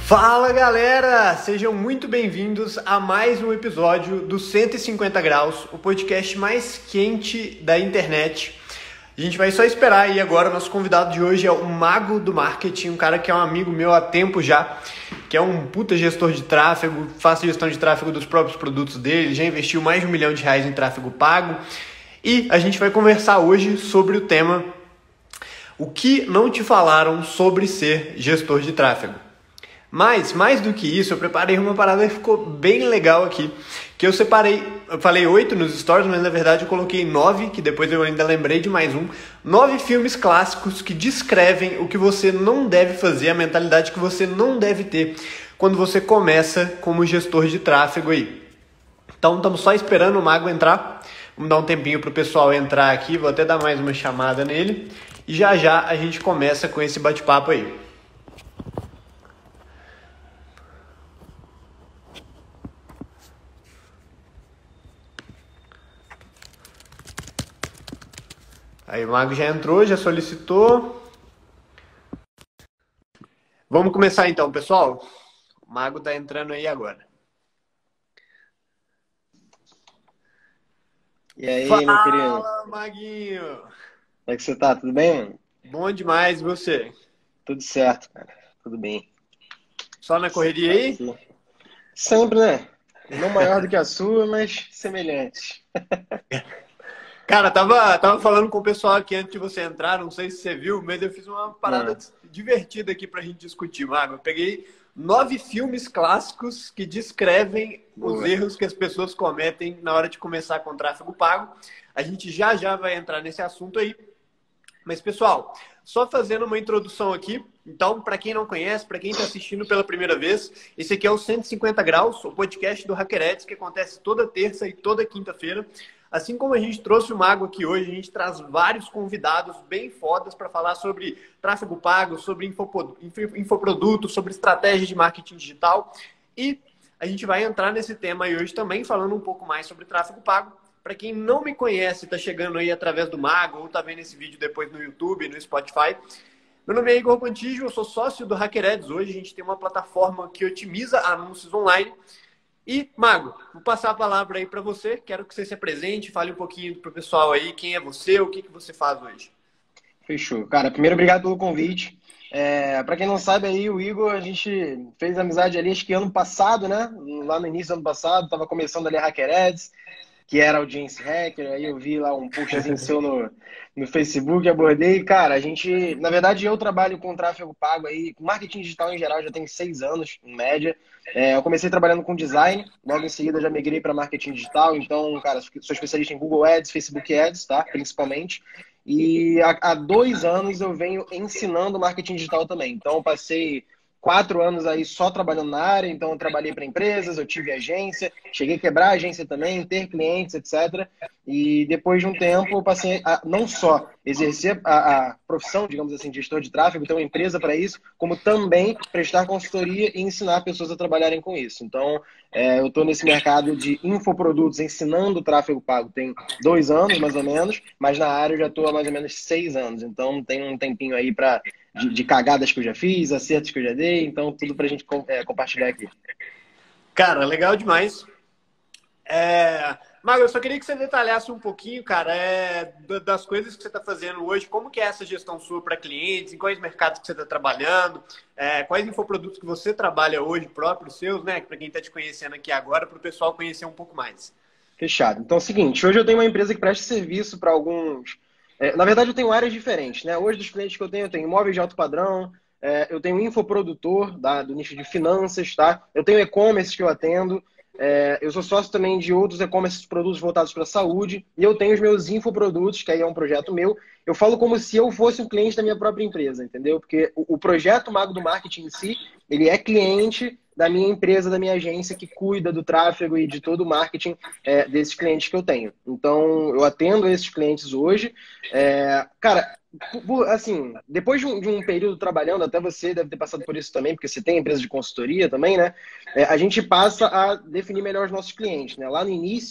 Fala galera, sejam muito bem-vindos a mais um episódio do 150 Graus, o podcast mais quente da internet. A gente vai só esperar aí agora, nosso convidado de hoje é o Mago do Marketing, um cara que é um amigo meu há tempo já, que é um puta gestor de tráfego, faz gestão de tráfego dos próprios produtos dele, já investiu mais de R$ 1 milhão em tráfego pago. E a gente vai conversar hoje sobre o tema o que não te falaram sobre ser gestor de tráfego. Mas, mais do que isso, eu preparei uma parada que ficou bem legal aqui, que eu falei 8 nos stories, mas na verdade eu coloquei 9, que depois eu ainda lembrei de mais um, 9 filmes clássicos que descrevem o que você não deve fazer, a mentalidade que você não deve ter quando você começa como gestor de tráfego aí. Então, estamos só esperando o Mago entrar, vamos dar um tempinho para o pessoal entrar aqui, vou até dar mais uma chamada nele, e já já a gente começa com esse bate-papo aí. Aí o Mago já entrou, já solicitou. Vamos começar então, pessoal. O Mago tá entrando aí agora. E aí, Fala, meu querido? Maguinho! Como é que você tá? Tudo bem, mano? Bom demais, e você? Tudo certo, cara. Tudo bem. Só na correria aí? Sempre, né? Não maior do que a sua, mas semelhante. Cara, tava falando com o pessoal aqui antes de você entrar, não sei se você viu, mas eu fiz uma parada divertida aqui pra gente discutir, Mago. Eu peguei 9 filmes clássicos que descrevem os erros que as pessoas cometem na hora de começar com tráfego pago. A gente já vai entrar nesse assunto aí. Mas, pessoal, só fazendo uma introdução aqui. Então, para quem não conhece, para quem está assistindo pela primeira vez, esse aqui é o 150 Graus, o podcast do HackerEdz, que acontece toda terça e toda quinta-feira. Assim como a gente trouxe o Mago aqui hoje, a gente traz vários convidados bem fodas para falar sobre tráfego pago, sobre infoproduto, sobre estratégia de marketing digital. E a gente vai entrar nesse tema aí hoje também, falando um pouco mais sobre tráfego pago. Para quem não me conhece, está chegando aí através do Mago ou está vendo esse vídeo depois no YouTube, no Spotify. Meu nome é Igor Contígio, eu sou sócio do HackerEdz. Hoje a gente tem uma plataforma que otimiza anúncios online. E, Mago, vou passar a palavra aí para você. Quero que você se apresente, fale um pouquinho para o pessoal aí quem é você, o que você faz hoje. Fechou. Cara, primeiro, obrigado pelo convite. Para quem não sabe aí, o Igor, a gente fez amizade ali, acho que ano passado, né? Lá no início do ano passado, tava começando ali a HackerEdz, que era audiência hacker, aí eu vi lá um postzinho seu no Facebook, abordei. Cara, a gente, na verdade, eu trabalho com tráfego pago aí, com marketing digital em geral, já tem 6 anos, em média. Eu comecei trabalhando com design, logo em seguida já migrei para marketing digital, então, cara, sou especialista em Google Ads, Facebook Ads, tá? Principalmente. E há 2 anos eu venho ensinando marketing digital também. Então, eu passei 4 anos aí só trabalhando na área, então eu trabalhei para empresas, eu tive agência, cheguei a quebrar a agência também, ter clientes, etc. E depois de um tempo eu passei a não só exercer a profissão, digamos assim, de gestor de tráfego, ter uma empresa para isso, como também prestar consultoria e ensinar pessoas a trabalharem com isso. Então, eu estou nesse mercado de infoprodutos, ensinando tráfego pago tem 2 anos, mais ou menos, mas na área eu já estou há mais ou menos 6 anos. Então, tem um tempinho aí de cagadas que eu já fiz, acertos que eu já dei, então tudo pra gente compartilhar aqui. Cara, legal demais. Mago, eu só queria que você detalhasse um pouquinho, cara, das coisas que você está fazendo hoje, como que é essa gestão sua para clientes, em quais mercados que você está trabalhando, quais infoprodutos que você trabalha hoje, próprios seus, né, para quem está te conhecendo aqui agora, para o pessoal conhecer um pouco mais. Fechado. Então é o seguinte, hoje eu tenho uma empresa que presta serviço para alguns... na verdade, eu tenho áreas diferentes, né? Hoje, dos clientes que eu tenho imóveis de alto padrão, eu tenho infoprodutor do nicho de finanças, tá? Eu tenho e-commerce que eu atendo, eu sou sócio também de outros e-commerce produtos voltados para a saúde, e eu tenho os meus infoprodutos, que aí é um projeto meu. Eu falo como se eu fosse um cliente da minha própria empresa, entendeu? Porque o projeto Mago do Marketing em si, ele é cliente da minha empresa, da minha agência, que cuida do tráfego e de todo o marketing desses clientes que eu tenho. Então, eu atendo esses clientes hoje. Cara, assim, depois de um período trabalhando, até você deve ter passado por isso também, porque você tem empresa de consultoria também, né? A gente passa a definir melhor os nossos clientes, né? Lá no início,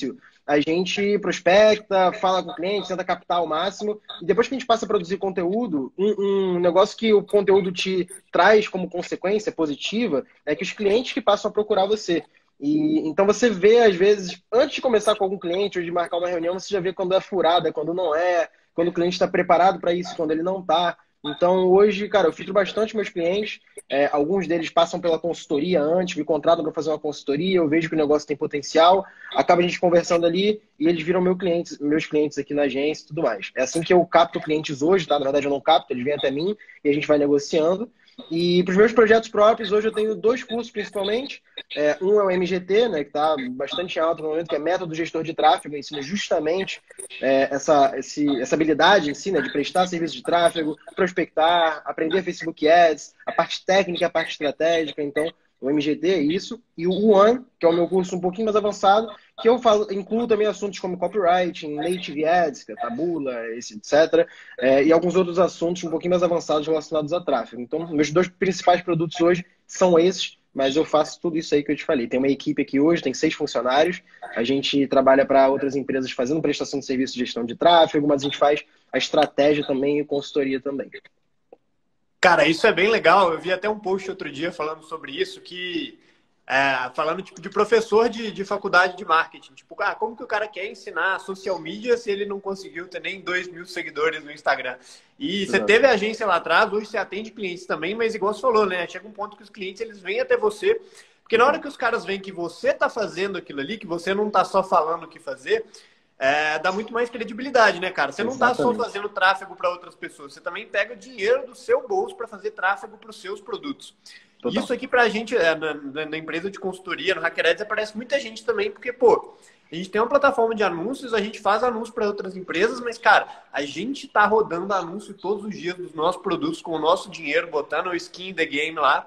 a gente prospecta, fala com o cliente, tenta captar ao máximo. E depois que a gente passa a produzir conteúdo, um negócio que o conteúdo te traz como consequência positiva é que os clientes que passam a procurar você. E então você vê, às vezes, antes de começar com algum cliente ou de marcar uma reunião, você já vê quando é furada, quando não é, quando o cliente está preparado para isso, quando ele não está. Então, hoje, cara, eu filtro bastante meus clientes. Alguns deles passam pela consultoria antes, me contratam para fazer uma consultoria, eu vejo que o negócio tem potencial, acaba a gente conversando ali e eles viram meus clientes aqui na agência e tudo mais. É assim que eu capto clientes hoje, tá? Na verdade, eu não capto, eles vêm até mim e a gente vai negociando. E para os meus projetos próprios, hoje eu tenho 2 cursos principalmente. Um é o MGT, né, que está bastante alto no momento, que é Método Gestor de Tráfego, ensina justamente essa habilidade em si, né, de prestar serviço de tráfego, prospectar, aprender Facebook Ads, a parte técnica, a parte estratégica. Então, o MGT é isso. E o One, que é o meu curso um pouquinho mais avançado, que eu incluo também assuntos como copywriting, native ads, que é tabula, etc. E alguns outros assuntos um pouquinho mais avançados relacionados a tráfego. Então, meus 2 principais produtos hoje são esses, mas eu faço tudo isso aí que eu te falei. Tem uma equipe aqui hoje, tem 6 funcionários. A gente trabalha para outras empresas fazendo prestação de serviço de gestão de tráfego, mas a gente faz a estratégia também e consultoria também. Cara, isso é bem legal. Eu vi até um post outro dia falando sobre isso, falando tipo, de professor de faculdade de marketing. Tipo, como que o cara quer ensinar social media se ele não conseguiu ter nem 2.000 seguidores no Instagram? E você teve a agência lá atrás, hoje você atende clientes também, mas igual você falou, né? Chega um ponto que os clientes eles vêm até você, porque na hora que os caras veem que você tá fazendo aquilo ali, que você não tá só falando o que fazer, dá muito mais credibilidade, né, cara? Você não está só fazendo tráfego para outras pessoas, você também pega dinheiro do seu bolso para fazer tráfego para os seus produtos. Total. Isso aqui para a gente, na empresa de consultoria, no Hacker Ads, aparece muita gente também, porque, pô, a gente tem uma plataforma de anúncios, a gente faz anúncio para outras empresas, mas, cara, a gente tá rodando anúncio todos os dias dos nossos produtos com o nosso dinheiro, botando o skin in the game lá.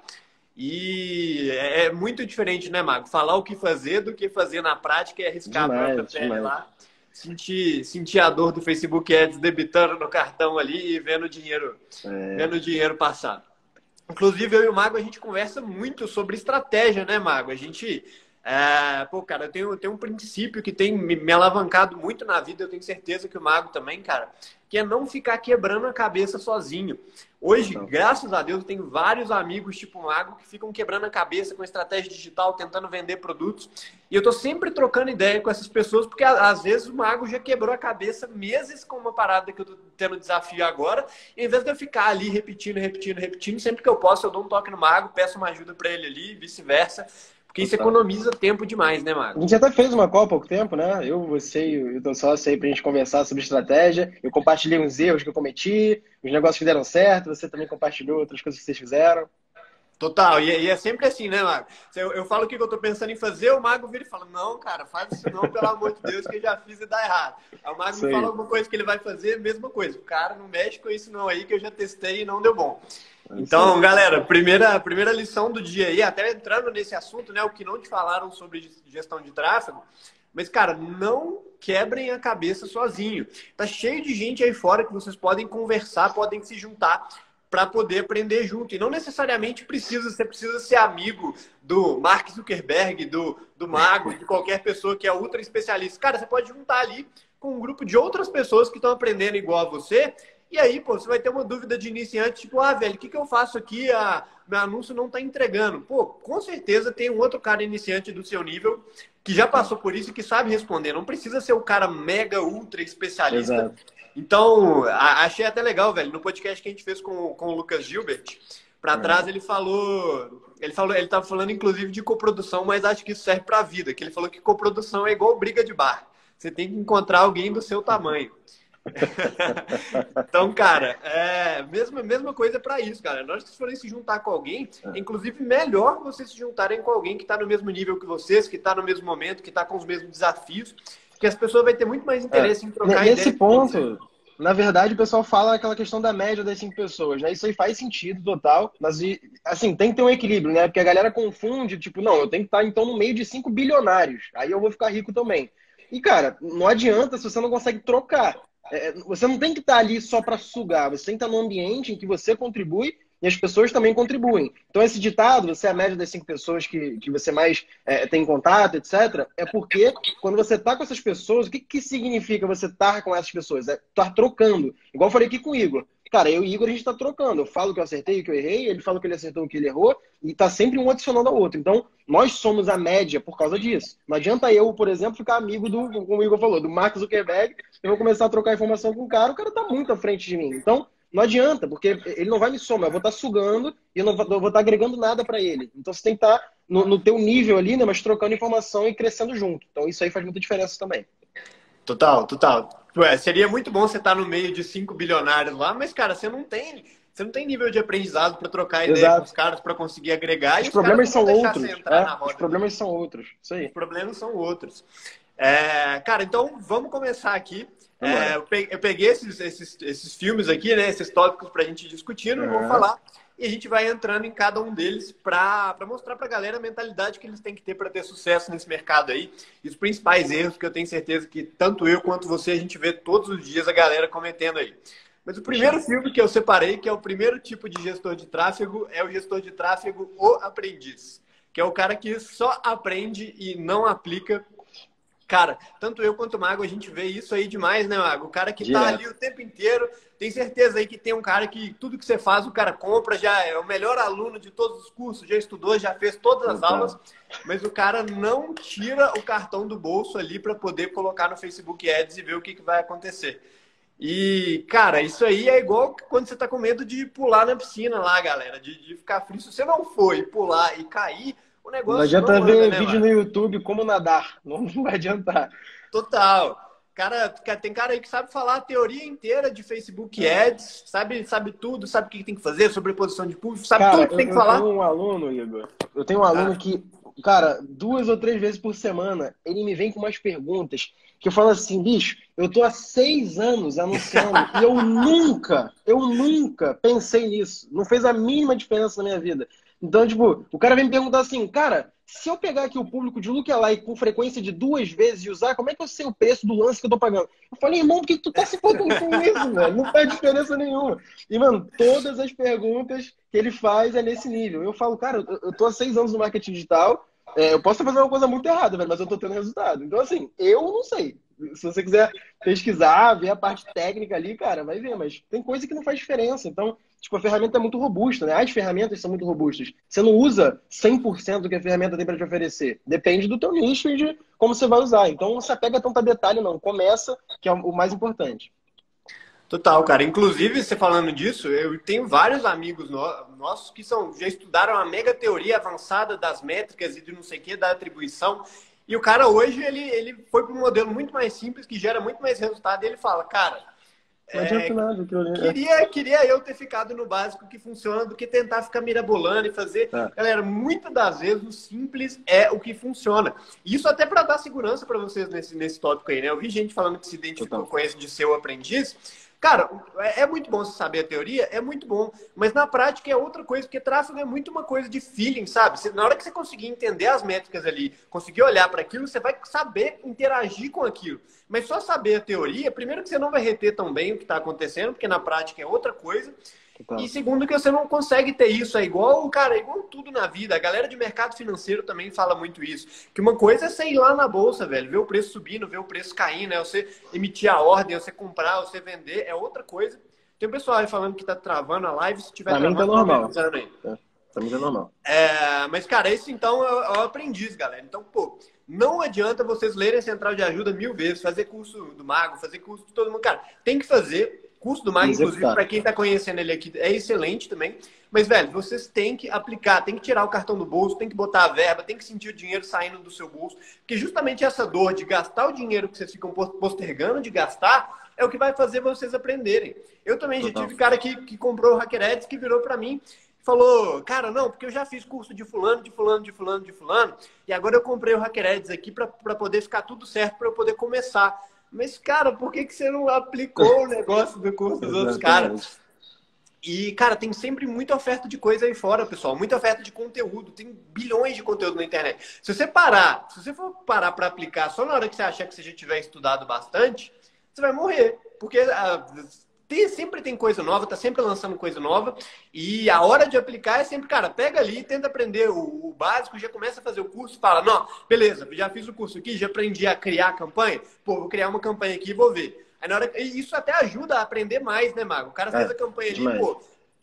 E é muito diferente, né, Mago? Falar o que fazer do que fazer na prática e arriscar a própria pele lá. Sentir a dor do Facebook Ads debitando no cartão ali e vendo o dinheiro passar. Inclusive, eu e o Mago, a gente conversa muito sobre estratégia, né, Mago? A gente... cara, eu tenho um princípio que tem me alavancado muito na vida, eu tenho certeza que o Mago também, cara, que é não ficar quebrando a cabeça sozinho. Hoje, graças a Deus, eu tenho vários amigos tipo o Mago que ficam quebrando a cabeça com estratégia digital, tentando vender produtos. E eu tô sempre trocando ideia com essas pessoas, porque às vezes o Mago já quebrou a cabeça meses com uma parada que eu tô tendo desafio agora. E em vez de eu ficar ali repetindo, sempre que eu posso, eu dou um toque no Mago, peço uma ajuda para ele ali, e vice-versa. Porque isso economiza tempo demais, né, Mago? A gente até fez uma call há pouco tempo, né? Eu, você e o teu sócio aí pra gente conversar sobre estratégia. Eu compartilhei uns erros que eu cometi, os negócios que deram certo, você também compartilhou outras coisas que vocês fizeram. Total, e é sempre assim, né, Mago? Eu falo o que eu tô pensando em fazer, o Mago vira e fala, não, cara, faz isso não, pelo amor de Deus, que eu já fiz e dá errado. Aí o Mago me fala alguma coisa que ele vai fazer, mesma coisa. O cara não mexe com isso não aí, que eu já testei e não deu bom. Então, galera, primeira lição do dia aí, até entrando nesse assunto, né, o que não te falaram sobre gestão de tráfego, mas, cara, não quebrem a cabeça sozinho. Tá cheio de gente aí fora que vocês podem conversar, podem se juntar para poder aprender junto. E não necessariamente você precisa ser amigo do Mark Zuckerberg, do Mago, de qualquer pessoa que é ultra especialista. Cara, você pode juntar ali com um grupo de outras pessoas que estão aprendendo igual a você. E aí, pô, você vai ter uma dúvida de iniciante, tipo, velho, o que eu faço aqui? Meu anúncio não tá entregando. Pô, com certeza tem um outro cara iniciante do seu nível que já passou por isso e que sabe responder. Não precisa ser o cara mega, ultra especialista. Exato. Então, achei até legal, velho. No podcast que a gente fez com o Lucas Gilbert, para trás ele tava falando inclusive de coprodução, mas acho que isso serve para a vida, que ele falou que coprodução é igual briga de bar. Você tem que encontrar alguém do seu tamanho. Então, cara, mesma coisa para isso, cara. Na hora que vocês forem se juntar com alguém, inclusive melhor vocês se juntarem com alguém que está no mesmo nível que vocês, que está no mesmo momento, que está com os mesmos desafios, que as pessoas vão ter muito mais interesse em trocar ideia. Nesse ponto, na verdade, o pessoal fala aquela questão da média das 5 pessoas, né? Isso aí faz sentido total, mas assim, tem que ter um equilíbrio, né? Porque a galera confunde, tipo, não, eu tenho que estar então no meio de 5 bilionários, aí eu vou ficar rico também. E, cara, não adianta se você não consegue trocar. Você não tem que estar ali só para sugar, você tem que estar num ambiente em que você contribui e as pessoas também contribuem. Então, esse ditado, você é a média das 5 pessoas que você mais tem contato, etc., é porque quando você está com essas pessoas, o que significa você estar com essas pessoas? É estar trocando. Igual eu falei aqui com o Igor. Cara, eu e o Igor, a gente está trocando. Eu falo que eu acertei, que eu errei, ele fala que ele acertou, que ele errou, e tá sempre um adicionando ao outro. Então, nós somos a média por causa disso. Não adianta eu, por exemplo, ficar amigo como o Igor falou, do Mark Zuckerberg, eu vou começar a trocar informação com o cara tá muito à frente de mim. Então, não adianta, porque ele não vai me somar, eu vou estar sugando e eu não vou estar agregando nada para ele. Então, você tem que estar no teu nível ali, né, mas trocando informação e crescendo junto. Então, isso aí faz muita diferença também. Total, total. Ué, seria muito bom você estar no meio de 5 bilionários lá, mas, cara, você não tem nível de aprendizado para trocar ideia Exato. com os caras, para conseguir agregar. Os problemas são outros. Os problemas são outros. Isso aí. Os problemas são outros. Cara, então vamos começar aqui. Eu peguei esses filmes aqui, né? Esses tópicos para a gente discutir, não vou falar. E a gente vai entrando em cada um deles para mostrar para a galera a mentalidade que eles têm que ter para ter sucesso nesse mercado aí. E os principais erros que eu tenho certeza que tanto eu quanto você, a gente vê todos os dias a galera cometendo aí. Mas o primeiro filme que eu separei, que é o primeiro tipo de gestor de tráfego, é o gestor de tráfego, o aprendiz. Que é o cara que só aprende e não aplica. Cara, tanto eu quanto o Mago, a gente vê isso aí demais, né, Mago? O cara que tá ali o tempo inteiro, tem certeza aí que tem um cara que tudo que você faz, o cara compra, já é o melhor aluno de todos os cursos, já estudou, já fez todas as aulas, mas o cara não tira o cartão do bolso ali para poder colocar no Facebook Ads e ver o que vai acontecer. E, cara, isso aí é igual quando você tá com medo de pular na piscina lá, galera, de ficar frio. Se você não for e pular e cair, o negócio não adianta ver anda, né, vídeo no YouTube como nadar. Não vai adiantar. Total. Cara, tem cara aí que sabe falar a teoria inteira de Facebook Ads, sabe tudo, sabe o que tem que fazer, sobreposição de público, sabe tudo que tem que falar. Eu tenho um aluno, Igor. Eu tenho um aluno que, cara, 2 ou 3 vezes por semana, ele me vem com umas perguntas que eu falo assim, bicho, eu tô há 6 anos anunciando e eu nunca pensei nisso. Não fez a mínima diferença na minha vida. Então, tipo, o cara vem me perguntar assim, cara, se eu pegar aqui o público de lookalike com frequência de 2 vezes e usar, como é que eu sei o preço do lance que eu tô pagando? Eu falei, irmão, por que tu tá se importando com isso, velho? Não faz diferença nenhuma. E, mano, todas as perguntas que ele faz é nesse nível. Eu falo, cara, eu tô há 6 anos no marketing digital, eu posso estar fazendo uma coisa muito errada, velho, mas eu tô tendo resultado. Então, assim, eu não sei. Se você quiser pesquisar, ver a parte técnica ali, cara, vai ver. Mas tem coisa que não faz diferença. Então, tipo, a ferramenta é muito robusta, né? As ferramentas são muito robustas. Você não usa 100% do que a ferramenta tem para te oferecer. Depende do teu nicho e de como você vai usar. Então, não se apega tanto a detalhe, não. Começa, que é o mais importante. Total, cara. Inclusive, você falando disso, eu tenho vários amigos nossos que já estudaram a mega teoria avançada das métricas e de não sei o que, da atribuição. E o cara hoje, ele foi para um modelo muito mais simples, que gera muito mais resultado. E ele fala, cara, não adianta nada, queria eu ter ficado no básico que funciona do que tentar ficar mirabolando e fazer. Galera, muitas das vezes o simples é o que funciona. Isso até para dar segurança para vocês nesse tópico aí, né? Eu vi gente falando que se identificou com esse de ser o aprendiz. Cara, é muito bom você saber a teoria, é muito bom, mas na prática é outra coisa, porque tráfego é muito uma coisa de feeling, sabe? Na hora que você conseguir entender as métricas ali, conseguir olhar para aquilo, você vai saber interagir com aquilo. Mas só saber a teoria, primeiro que você não vai reter tão bem o que está acontecendo, porque na prática é outra coisa. E segundo que você não consegue ter isso, é igual tudo na vida. A galera de mercado financeiro também fala muito isso. Que uma coisa é você ir lá na bolsa, velho, ver o preço subindo, ver o preço caindo, é você emitir a ordem, você comprar, você vender, é outra coisa. Tem um pessoal aí falando que tá travando a live, se tiver travando, tá normal. Aí. Pra mim tá normal. Mas, cara, esse então é o aprendiz, galera. Então, pô, não adianta vocês lerem a Central de Ajuda 1000 vezes, fazer curso do Mago, fazer curso de todo mundo. Cara, tem que fazer. Curso do Mago, inclusive, para quem está conhecendo ele aqui, é excelente também. Mas, velho, vocês têm que aplicar, tem que tirar o cartão do bolso, tem que botar a verba, tem que sentir o dinheiro saindo do seu bolso. Porque justamente essa dor de gastar o dinheiro que vocês ficam postergando de gastar é o que vai fazer vocês aprenderem. Eu também já tive cara que comprou o Hacker Ads, que virou para mim e falou, cara, não, porque eu já fiz curso de fulano, e agora eu comprei o Hacker Ads aqui para poder ficar tudo certo, para eu poder começar. Mas, cara, por que você não aplicou o negócio do curso dos outros caras? E, cara, tem sempre muita oferta de coisa aí fora, pessoal. Muita oferta de conteúdo. Tem bilhões de conteúdo na internet. Se você for parar para aplicar só na hora que você achar que você já tiver estudado bastante, você vai morrer. Porque sempre tem coisa nova, tá sempre lançando coisa nova. E a hora de aplicar é sempre, cara, pega ali, tenta aprender o básico, já começa a fazer o curso, fala, não, beleza, já fiz o curso aqui, já aprendi a criar a campanha, pô, vou criar uma campanha aqui e vou ver. Aí, na hora, isso até ajuda a aprender mais, né, Mago? O cara fez a campanha ali, pô,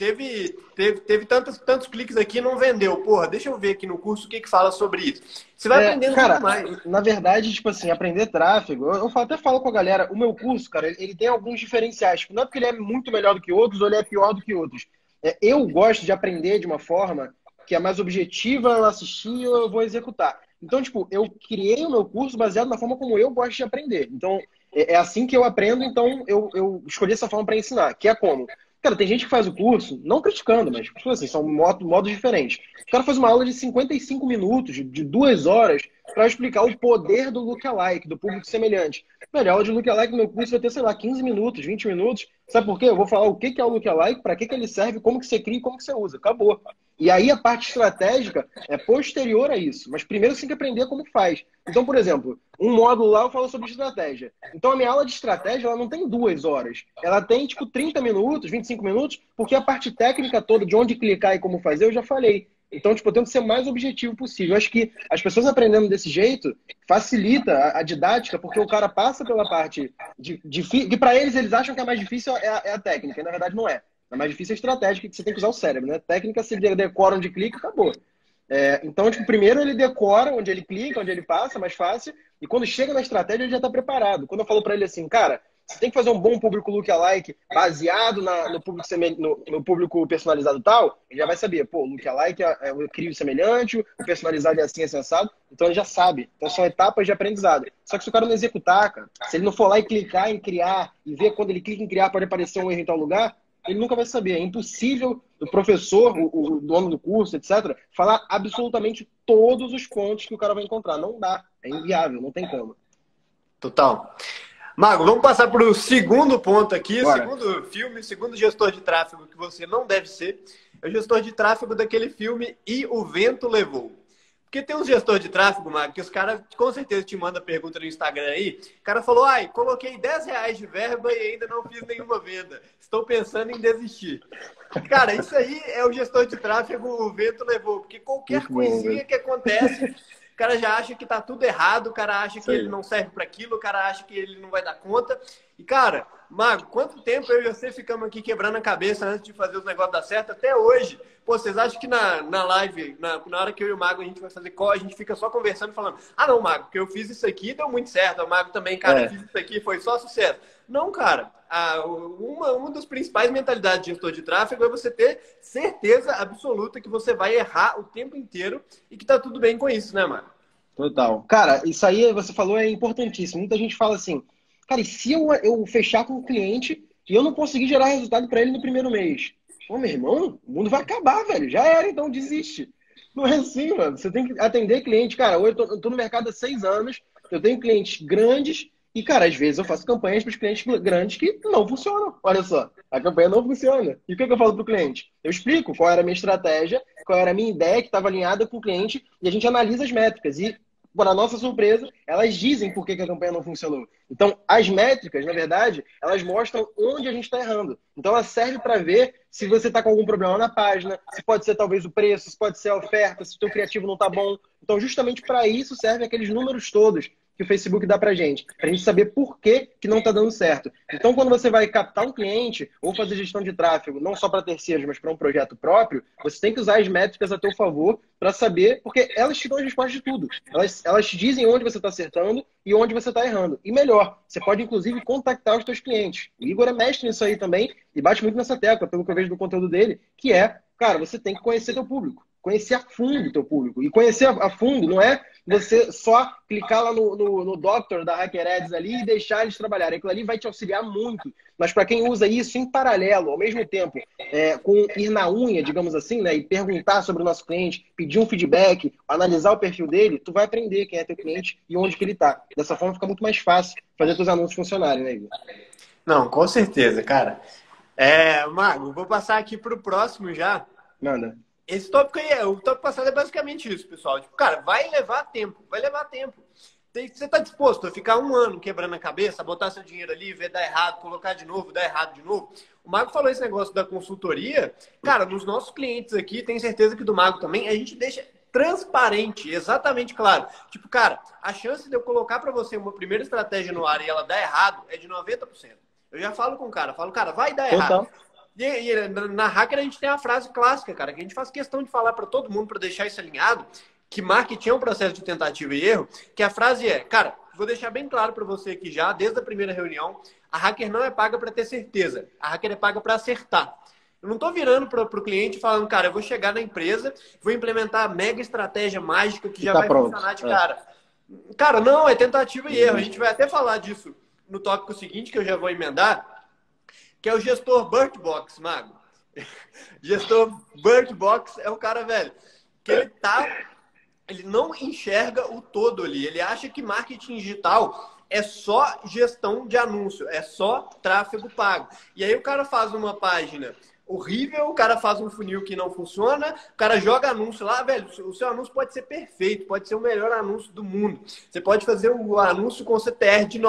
teve tantos cliques aqui e não vendeu. Porra, deixa eu ver aqui no curso o que fala sobre isso. Você vai aprendendo cara, muito mais. na verdade, tipo assim, aprender tráfego, até falo com a galera, o meu curso, cara, ele tem alguns diferenciais. Tipo, não é porque ele é muito melhor do que outros ou ele é pior do que outros. Eu gosto de aprender de uma forma que é mais objetiva, eu assistir e eu vou executar. Então, tipo, eu criei o meu curso baseado na forma como eu gosto de aprender. Então, é assim que eu aprendo, então eu escolhi essa forma para ensinar, que é como? Cara, tem gente que faz o curso, não criticando, mas tipo assim, são modos diferentes. O cara faz uma aula de 55 minutos, de 2 horas, para explicar o poder do lookalike, do público semelhante. Velho, a aula de lookalike no meu curso vai ter, sei lá, 15 minutos, 20 minutos. Sabe por quê? Eu vou falar o que é o lookalike, para que ele serve, como que você cria e como que você usa. Acabou. E aí a parte estratégica é posterior a isso. Mas primeiro você tem que aprender como faz. Então, por exemplo, um módulo lá eu falo sobre estratégia. Então a minha aula de estratégia ela não tem 2 horas. Ela tem tipo 30 minutos, 25 minutos, porque a parte técnica toda, de onde clicar e como fazer, eu já falei. Então, tipo, eu tenho que ser o mais objetivo possível. Eu acho que as pessoas aprendendo desse jeito facilita a didática, porque o cara passa pela parte que para eles acham que a mais difícil é a técnica, e na verdade não é. A mais difícil é a estratégia, que você tem que usar o cérebro, né? Técnica, você decora onde clica, acabou. Então, tipo, primeiro ele decora onde ele clica, onde ele passa, mais fácil, e quando chega na estratégia ele já está preparado. Quando eu falo para ele assim, cara, você tem que fazer um bom público lookalike baseado no público personalizado tal, ele já vai saber, pô, lookalike eu crio semelhante, o personalizado é assim, é sensado, então ele já sabe. Então são etapas de aprendizado. Só que se o cara não executar, cara, se ele não for lá e clicar em criar, e ver quando ele clica em criar pode aparecer um erro em tal lugar, ele nunca vai saber. É impossível o professor, o dono do curso, etc., falar absolutamente todos os pontos que o cara vai encontrar. Não dá. É inviável, não tem como. Total. Mago, vamos passar para o segundo ponto aqui, Bora. segundo filme, segundo gestor de tráfego que você não deve ser, é o gestor de tráfego daquele filme E o Vento Levou. Porque tem uns gestores de tráfego, Mago, que os caras com certeza te mandam pergunta no Instagram aí. O cara falou, coloquei R$10 de verba e ainda não fiz nenhuma venda. Estou pensando em desistir. Cara, isso aí é o gestor de tráfego, o vento levou. Porque qualquer coisinha que acontece, o cara já acha que tá tudo errado, o cara acha que ele não serve para aquilo, o cara acha que ele não vai dar conta. E, cara, Mago, quanto tempo eu e você ficamos aqui quebrando a cabeça antes de fazer os negócios dar certo até hoje? Pô, vocês acham que na live, na hora que eu e o Mago a gente vai fazer call, a gente fica só conversando falando, não, Mago, porque eu fiz isso aqui e deu muito certo. O Mago também, cara, eu fiz isso aqui foi só sucesso. Não, cara. Uma das principais mentalidades de gestor de tráfego é você ter certeza absoluta que você vai errar o tempo inteiro e que tá tudo bem com isso, né, Mago? Total. Cara, isso aí você falou é importantíssimo. Muita gente fala assim, cara, e se eu fechar com o cliente e eu não conseguir gerar resultado para ele no primeiro mês? Pô, meu irmão, o mundo vai acabar, velho. Já era, então desiste. Não é assim, mano. Você tem que atender cliente. Cara, hoje eu tô no mercado há 6 anos, eu tenho clientes grandes e, cara, às vezes eu faço campanhas para os clientes grandes que não funcionam. Olha só, a campanha não funciona. E o que eu falo para o cliente? Eu explico qual era a minha estratégia, qual era a minha ideia que estava alinhada com o cliente e a gente analisa as métricas. E, para nossa surpresa, elas dizem por que a campanha não funcionou. Então, as métricas, na verdade, elas mostram onde a gente está errando. Então, ela serve para ver se você está com algum problema na página, se pode ser talvez o preço, se pode ser a oferta, se o teu criativo não está bom. Então, justamente para isso servem aqueles números todos que o Facebook dá pra gente saber por que não tá dando certo. Então, quando você vai captar um cliente ou fazer gestão de tráfego, não só para terceiros, mas para um projeto próprio, você tem que usar as métricas a teu favor para saber, porque elas te dão as respostas de tudo. Elas te dizem onde você está acertando e onde você está errando. E melhor, você pode inclusive contactar os teus clientes. O Igor é mestre nisso aí também e bate muito nessa tecla, pelo que eu vejo do conteúdo dele, que é, cara, você tem que conhecer teu público. Conhecer a fundo o teu público. E conhecer a fundo não é você só clicar lá no Doctor da Hacker Ads ali e deixar eles trabalharem. Aquilo ali vai te auxiliar muito. Mas para quem usa isso em paralelo, ao mesmo tempo, com ir na unha, digamos assim, né, e perguntar sobre o nosso cliente, pedir um feedback, analisar o perfil dele, tu vai aprender quem é teu cliente e onde que ele está. Dessa forma fica muito mais fácil fazer teus anúncios funcionarem, né, Igor? Não, com certeza, cara. Mago, vou passar aqui pro próximo já. Manda. Esse tópico aí, o tópico passado é basicamente isso, pessoal. Tipo, cara, vai levar tempo. Você está disposto a ficar um ano quebrando a cabeça, botar seu dinheiro ali, ver dar errado, colocar de novo, dar errado de novo? O Mago falou esse negócio da consultoria. Cara, nos nossos clientes aqui, tenho certeza que do Mago também, a gente deixa transparente, exatamente claro. Tipo, cara, a chance de eu colocar para você uma primeira estratégia no ar e ela dar errado é de 90%. Eu já falo com o cara, cara, vai dar errado. E na Hacker a gente tem a frase clássica, cara, que a gente faz questão de falar para todo mundo para deixar isso alinhado, que marketing é um processo de tentativa e erro, que a frase é, cara, vou deixar bem claro para você aqui já, desde a primeira reunião, a Hacker não é paga para ter certeza, a Hacker é paga para acertar. Eu não estou virando para o cliente falando, cara, eu vou chegar na empresa, vou implementar a mega estratégia mágica que já vai funcionar de cara. Cara, não, é tentativa e erro. A gente vai até falar disso no tópico seguinte, que eu já vou emendar, que é o gestor Bird Box, Mago. Gestor Bird Box é o cara, velho, que ele não enxerga o todo ali. Ele acha que marketing digital é só gestão de anúncio, é só tráfego pago. E aí o cara faz uma página horrível, o cara faz um funil que não funciona, o cara joga anúncio lá, velho, o seu anúncio pode ser perfeito, pode ser o melhor anúncio do mundo. Você pode fazer o anúncio com CTR de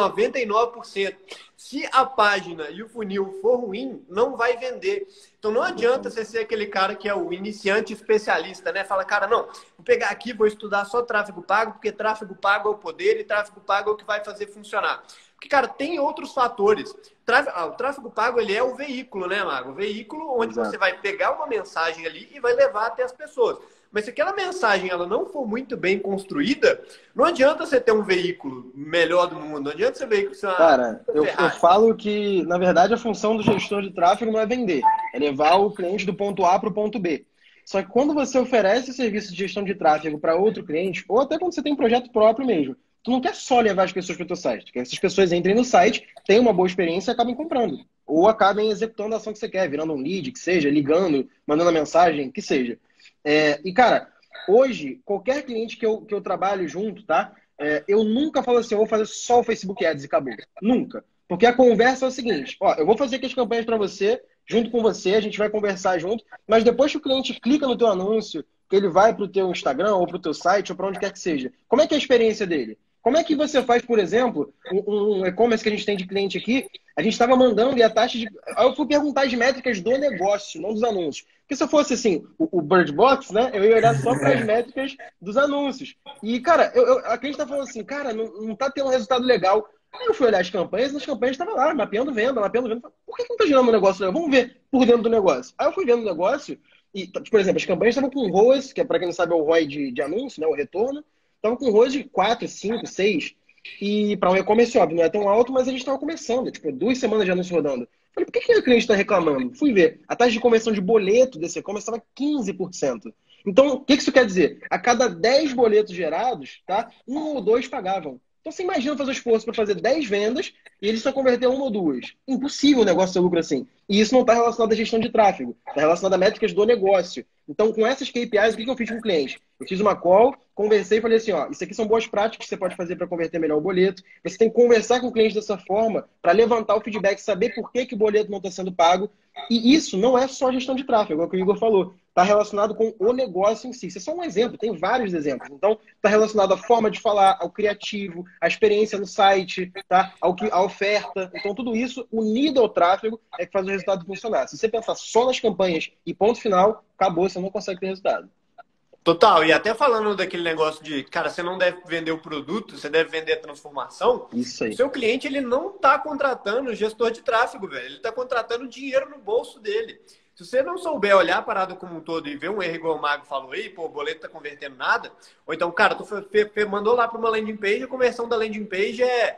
99%. Se a página e o funil for ruim, não vai vender. Então não adianta você ser aquele cara que é o iniciante especialista, né? Fala, cara, não, vou pegar aqui, vou estudar só tráfego pago, porque tráfego pago é o poder e tráfego pago é o que vai fazer funcionar. Porque, cara, tem outros fatores. O tráfego pago, ele é o veículo, né, Mago? O veículo onde você vai pegar uma mensagem ali e vai levar até as pessoas. Mas se aquela mensagem ela não for muito bem construída, não adianta você ter um veículo melhor do mundo. Não adianta você veículo ser uma... Cara, eu falo que, na verdade, a função do gestor de tráfego não é vender. É levar o cliente do ponto A para o ponto B. Só que quando você oferece serviço de gestão de tráfego para outro cliente, ou até quando você tem um projeto próprio mesmo, tu não quer só levar as pessoas para o teu site. Tu quer que essas pessoas entrem no site, tenham uma boa experiência e acabem comprando. Ou acabem executando a ação que você quer, virando um lead, que seja, ligando, mandando a mensagem, que seja. E, cara, hoje, qualquer cliente que eu trabalho junto, tá? Eu nunca falo assim, eu vou fazer só o Facebook Ads e acabou. Nunca. Porque a conversa é o seguinte, ó, eu vou fazer aqui as campanhas para você, junto com você, a gente vai conversar junto, mas depois que o cliente clica no teu anúncio, que ele vai para o teu Instagram, ou para o teu site, ou para onde quer que seja, como é que é a experiência dele? Como é que você faz, por exemplo, um e-commerce que a gente tem de cliente aqui, a gente estava mandando e a taxa de... Aí eu fui perguntar as métricas do negócio, não dos anúncios. Porque se eu fosse, assim, o Bird Box, né, eu ia olhar só para as métricas dos anúncios. E, cara, a cliente tá falando assim, cara, não tá tendo resultado legal. Aí eu fui olhar as campanhas, e as campanhas estavam lá, mapeando venda. Por que não tá gerando um negócio legal? Vamos ver por dentro do negócio. Aí eu fui vendo o negócio e, por exemplo, as campanhas estavam com ROAS, que é, para quem não sabe, é o ROI de anúncio, né, o retorno. Estava com ROAS de 4, 5, 6. E para um e-commerce, óbvio, não é tão alto, mas a gente estava começando. Tipo, 2 semanas de anúncio rodando. Falei, por que o cliente está reclamando? Fui ver. A taxa de conversão de boleto desse e-commerce estava 15%. Então, o que isso quer dizer? A cada 10 boletos gerados, tá, 1 ou 2 pagavam. Então, você imagina fazer o esforço para fazer 10 vendas e ele só converter 1 ou 2. Impossível o negócio ter lucro assim. E isso não está relacionado à gestão de tráfego. Está relacionado a métricas do negócio. Então, com essas KPIs, o que eu fiz com o cliente? Eu fiz uma call, conversei e falei assim, ó, isso aqui são boas práticas que você pode fazer para converter melhor o boleto. Você tem que conversar com o cliente dessa forma para levantar o feedback, saber por que o boleto não está sendo pago. E isso não é só gestão de tráfego, é o que o Igor falou. Está relacionado com o negócio em si. Isso é só um exemplo, tem vários exemplos. Então, está relacionado à forma de falar, ao criativo, à experiência no site, tá? À oferta. Então, tudo isso unido ao tráfego é que faz o resultado funcionar. Se você pensar só nas campanhas e ponto final, acabou, você não consegue ter resultado. Total, e até falando daquele negócio de, cara, você não deve vender o produto, você deve vender a transformação. Isso aí. O seu cliente, ele não está contratando gestor de tráfego, velho. Ele está contratando dinheiro no bolso dele. Se você não souber olhar a parada como um todo e ver um erro igual o Mago falou aí, pô, o boleto tá convertendo nada, ou então, cara, tu mandou lá para uma landing page, a conversão da landing page é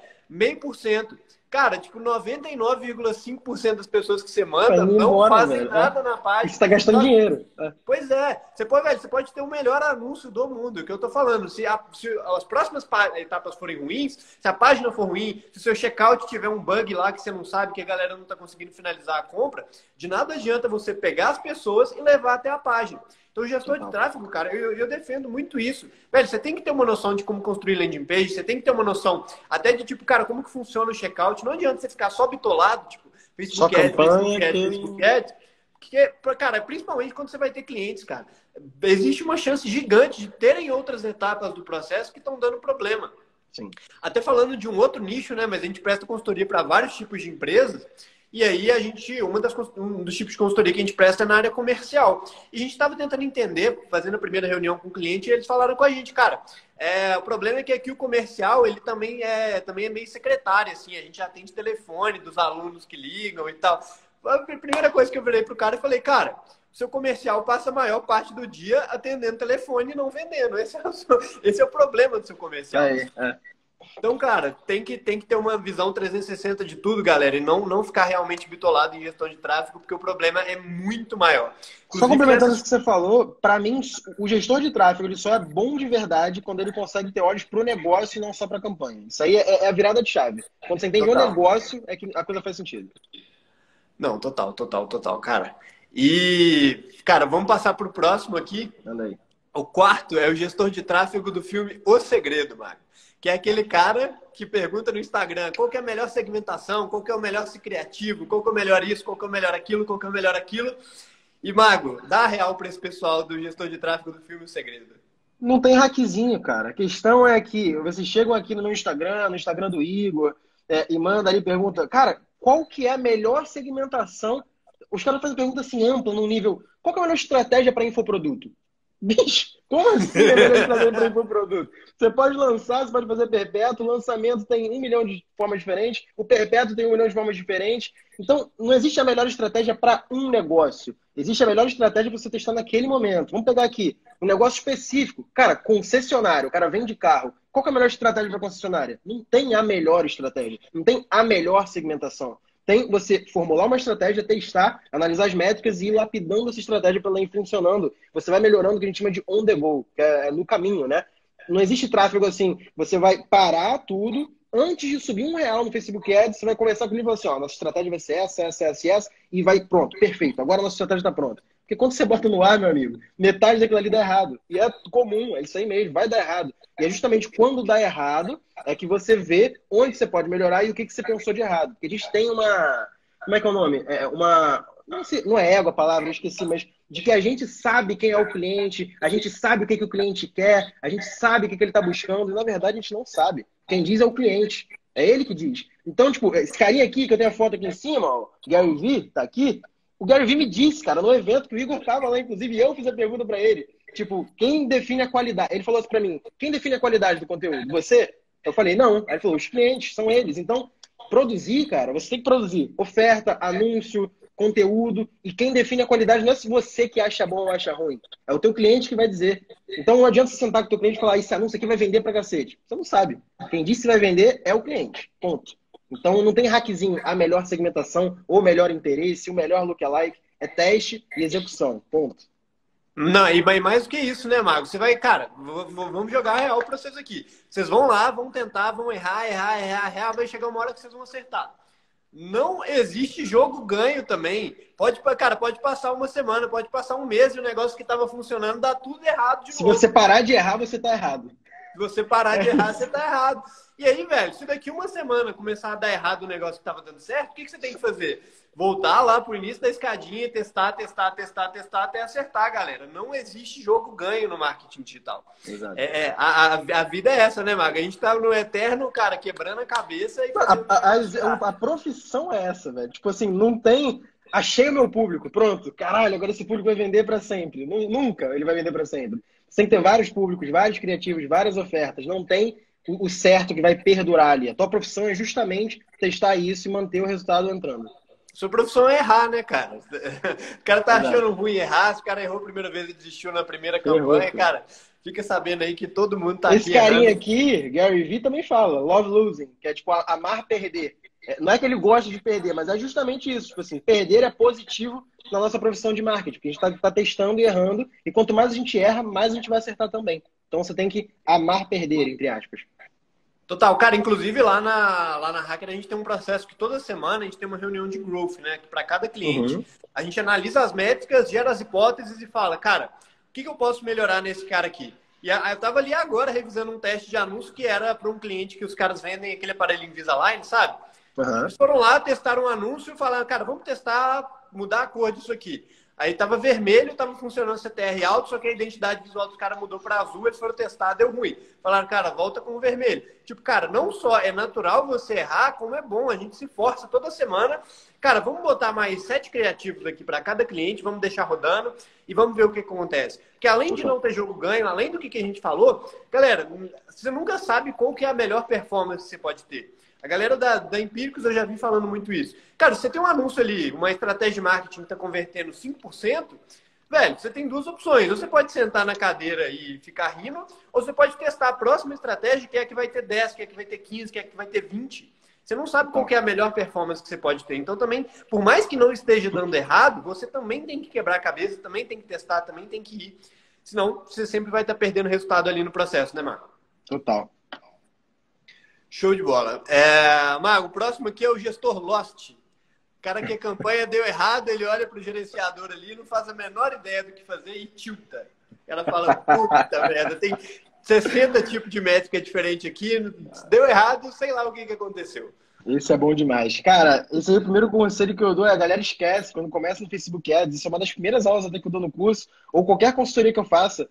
0,5%. Cara, tipo, 99,5% das pessoas que você manda não fazem nada na página. Você tá gastando dinheiro. Pois é. Você pode ter o melhor anúncio do mundo, que eu tô falando. Se as próximas etapas forem ruins, se a página for ruim, se o seu checkout tiver um bug lá que você não sabe, que a galera não tá conseguindo finalizar a compra, de nada adianta você pegar as pessoas e levar até a página. Então, o gestor de tráfego, cara, eu defendo muito isso. Velho, você tem que ter uma noção de como construir landing page, você tem que ter uma noção até de, tipo, cara, como que funciona o checkout. Não adianta você ficar só bitolado, tipo, Facebook Ads. Porque, cara, principalmente quando você vai ter clientes, cara, existe uma chance gigante de terem outras etapas do processo que estão dando problema. Sim. Até falando de um outro nicho, né? Mas a gente presta consultoria para vários tipos de empresas. E aí um dos tipos de consultoria que a gente presta é na área comercial. E a gente estava tentando entender, fazendo a primeira reunião com o cliente, e eles falaram com a gente, cara, o problema é que aqui o comercial, ele também é meio secretário, assim, a gente atende telefone dos alunos que ligam e tal. A primeira coisa que eu virei pro cara e falei, cara, o seu comercial passa a maior parte do dia atendendo telefone e não vendendo. Esse é o problema do seu comercial. Então, cara, tem que ter uma visão 360 de tudo, galera, e não ficar realmente bitolado em gestão de tráfego, porque o problema é muito maior. Só complementando isso que você falou, para mim, o gestor de tráfego ele só é bom de verdade quando ele consegue ter olhos para o negócio e não só para a campanha. Isso aí é a virada de chave. Quando você entende o negócio, é que a coisa faz sentido. Não, total, cara. E, cara, vamos passar para o próximo aqui. Anda aí. O quarto é o gestor de tráfego do filme O Segredo, Mago. Que é aquele cara que pergunta no Instagram qual que é a melhor segmentação, qual que é o melhor ser criativo, qual que é o melhor isso, qual que é o melhor aquilo, qual que é o melhor aquilo. E, Mago, dá a real para esse pessoal do gestor de tráfego do filme O Segredo. Não tem hackzinho, cara. A questão é que vocês chegam aqui no meu Instagram, no Instagram do Igor, e manda ali pergunta, cara, qual que é a melhor segmentação? Os caras fazem pergunta assim ampla, num nível, qual que é a melhor estratégia para infoproduto? Bicho, como assim é melhor estratégia para infoproduto? Você pode lançar, você pode fazer perpétuo, o lançamento tem 1 milhão de formas diferentes, o perpétuo tem 1 milhão de formas diferentes. Então, não existe a melhor estratégia para um negócio. Existe a melhor estratégia para você testar naquele momento. Vamos pegar aqui um negócio específico. Cara, concessionário, o cara vende carro. Qual que é a melhor estratégia para concessionária? Não tem a melhor estratégia. Não tem a melhor segmentação. Tem você formular uma estratégia, testar, analisar as métricas e ir lapidando essa estratégia para ela ir funcionando. Você vai melhorando o que a gente chama de on the go, que é no caminho, né? Não existe tráfego assim, você vai parar tudo, antes de subir R$1 no Facebook Ads, você vai começar com o nível assim, ó, nossa estratégia vai ser essa, e vai, pronto, perfeito, agora a nossa estratégia está pronta. Porque quando você bota no ar, meu amigo, metade daquilo ali dá errado. E é comum, é isso aí mesmo, vai dar errado. E é justamente quando dá errado é que você vê onde você pode melhorar e o que você pensou de errado. Porque a gente tem uma... Como é que é o nome? Não sei, não é ego a palavra, eu esqueci, mas de que a gente sabe quem é o cliente, a gente sabe o que o cliente quer, a gente sabe o que ele está buscando, e na verdade a gente não sabe. Quem diz é o cliente. É ele que diz. Então, tipo, esse carinha aqui, que eu tenho a foto aqui em cima, ó, Gary Vee, tá aqui. O Gary Vee me disse, cara, no evento que o Igor tava lá, inclusive, eu fiz a pergunta pra ele. Tipo, quem define a qualidade? Ele falou assim pra mim, quem define a qualidade do conteúdo? Você? Eu falei, não. Aí ele falou, os clientes, são eles. Então, produzir, cara, você tem que produzir oferta, anúncio, conteúdo. E quem define a qualidade não é se você que acha bom ou acha ruim. É o teu cliente que vai dizer. Então, não adianta você sentar com o teu cliente e falar, esse anúncio aqui vai vender pra cacete. Você não sabe. Quem disse que vai vender é o cliente. Ponto. Então, não tem hackzinho, a melhor segmentação, o melhor interesse, o melhor lookalike. É teste e execução. Ponto. Não, e mais do que isso, né, Mago? Você vai, cara, vamos jogar a real pra vocês aqui. Vocês vão lá, vão tentar, vão errar, vai chegar uma hora que vocês vão acertar. Não existe jogo ganho também. Pode passar uma semana, pode passar um mês e o negócio que estava funcionando dá tudo errado de novo. Se você parar de errar, você tá errado. Se você parar de errar, você tá errado. E aí, velho, se daqui uma semana começar a dar errado o negócio que estava dando certo, o que você tem que fazer? Voltar lá pro início da escadinha, testar até acertar, galera. Não existe jogo ganho no marketing digital. Exato. A vida é essa, né, Maga? A gente tá no eterno, cara, quebrando a cabeça e a profissão é essa, velho. Tipo assim, não tem... Achei o meu público, pronto. Caralho, agora esse público vai vender para sempre. Nunca ele vai vender para sempre. Você tem que ter vários públicos, vários criativos, várias ofertas. Não tem o certo que vai perdurar ali. A tua profissão é justamente testar isso e manter o resultado entrando. Sua profissão é errar, né, cara? O cara tá achando ruim errar. Se o cara errou a primeira vez e desistiu na primeira campanha, cara, fica sabendo aí que todo mundo tá aqui. Esse carinha aqui, Gary Vee, também fala, love losing, que é tipo amar perder. Não é que ele gosta de perder, mas é justamente isso. Tipo assim, perder é positivo na nossa profissão de marketing, porque a gente tá testando e errando, e quanto mais a gente erra, mais a gente vai acertar também. Então você tem que amar perder, entre aspas. Total, cara, inclusive lá na Hacker a gente tem um processo que toda semana a gente tem uma reunião de growth, né? Que para cada cliente a gente analisa as métricas, gera as hipóteses e fala, cara, o que eu posso melhorar nesse cara aqui? E eu tava ali agora revisando um teste de anúncio que era para um cliente que os caras vendem aquele aparelho Invisalign, sabe? Eles foram lá, testaram um anúncio e falaram, cara, vamos testar, mudar a cor disso aqui. Aí tava vermelho, tava funcionando CTR alto, só que a identidade visual dos caras mudou para azul, eles foram testar, deu ruim. Falaram, cara, volta com o vermelho. Tipo, cara, não só é natural você errar, como é bom, a gente se força toda semana. Cara, vamos botar mais 7 criativos aqui para cada cliente, vamos deixar rodando e vamos ver o que acontece. Porque além de não ter jogo ganho, além do que a gente falou, galera, você nunca sabe qual que é a melhor performance que você pode ter. A galera da Empíricos, eu já vi falando muito isso. Cara, você tem um anúncio ali, uma estratégia de marketing que está convertendo 5%, velho, você tem duas opções. Ou você pode sentar na cadeira e ficar rindo, ou você pode testar a próxima estratégia, que é a que vai ter 10, que é a que vai ter 15, que é a que vai ter 20. Você não sabe qual que é a melhor performance que você pode ter. Então, também, por mais que não esteja dando errado, você também tem que quebrar a cabeça, também tem que testar, também tem que ir. Senão, você sempre vai estar perdendo resultado ali no processo, né, Marco? Total. Show de bola. Mago, o próximo aqui é o gestor Lost. O cara que a campanha deu errado, ele olha para o gerenciador ali, não faz a menor ideia do que fazer e tilta. Ela fala, puta merda, tem 60 tipos de métrica diferente aqui, deu errado, sei lá o que aconteceu. Isso é bom demais. Cara, esse aí é o primeiro conselho que eu dou, a galera esquece, quando começa no Facebook Ads, isso é uma das primeiras aulas até que eu dou no curso, ou qualquer consultoria que eu faça,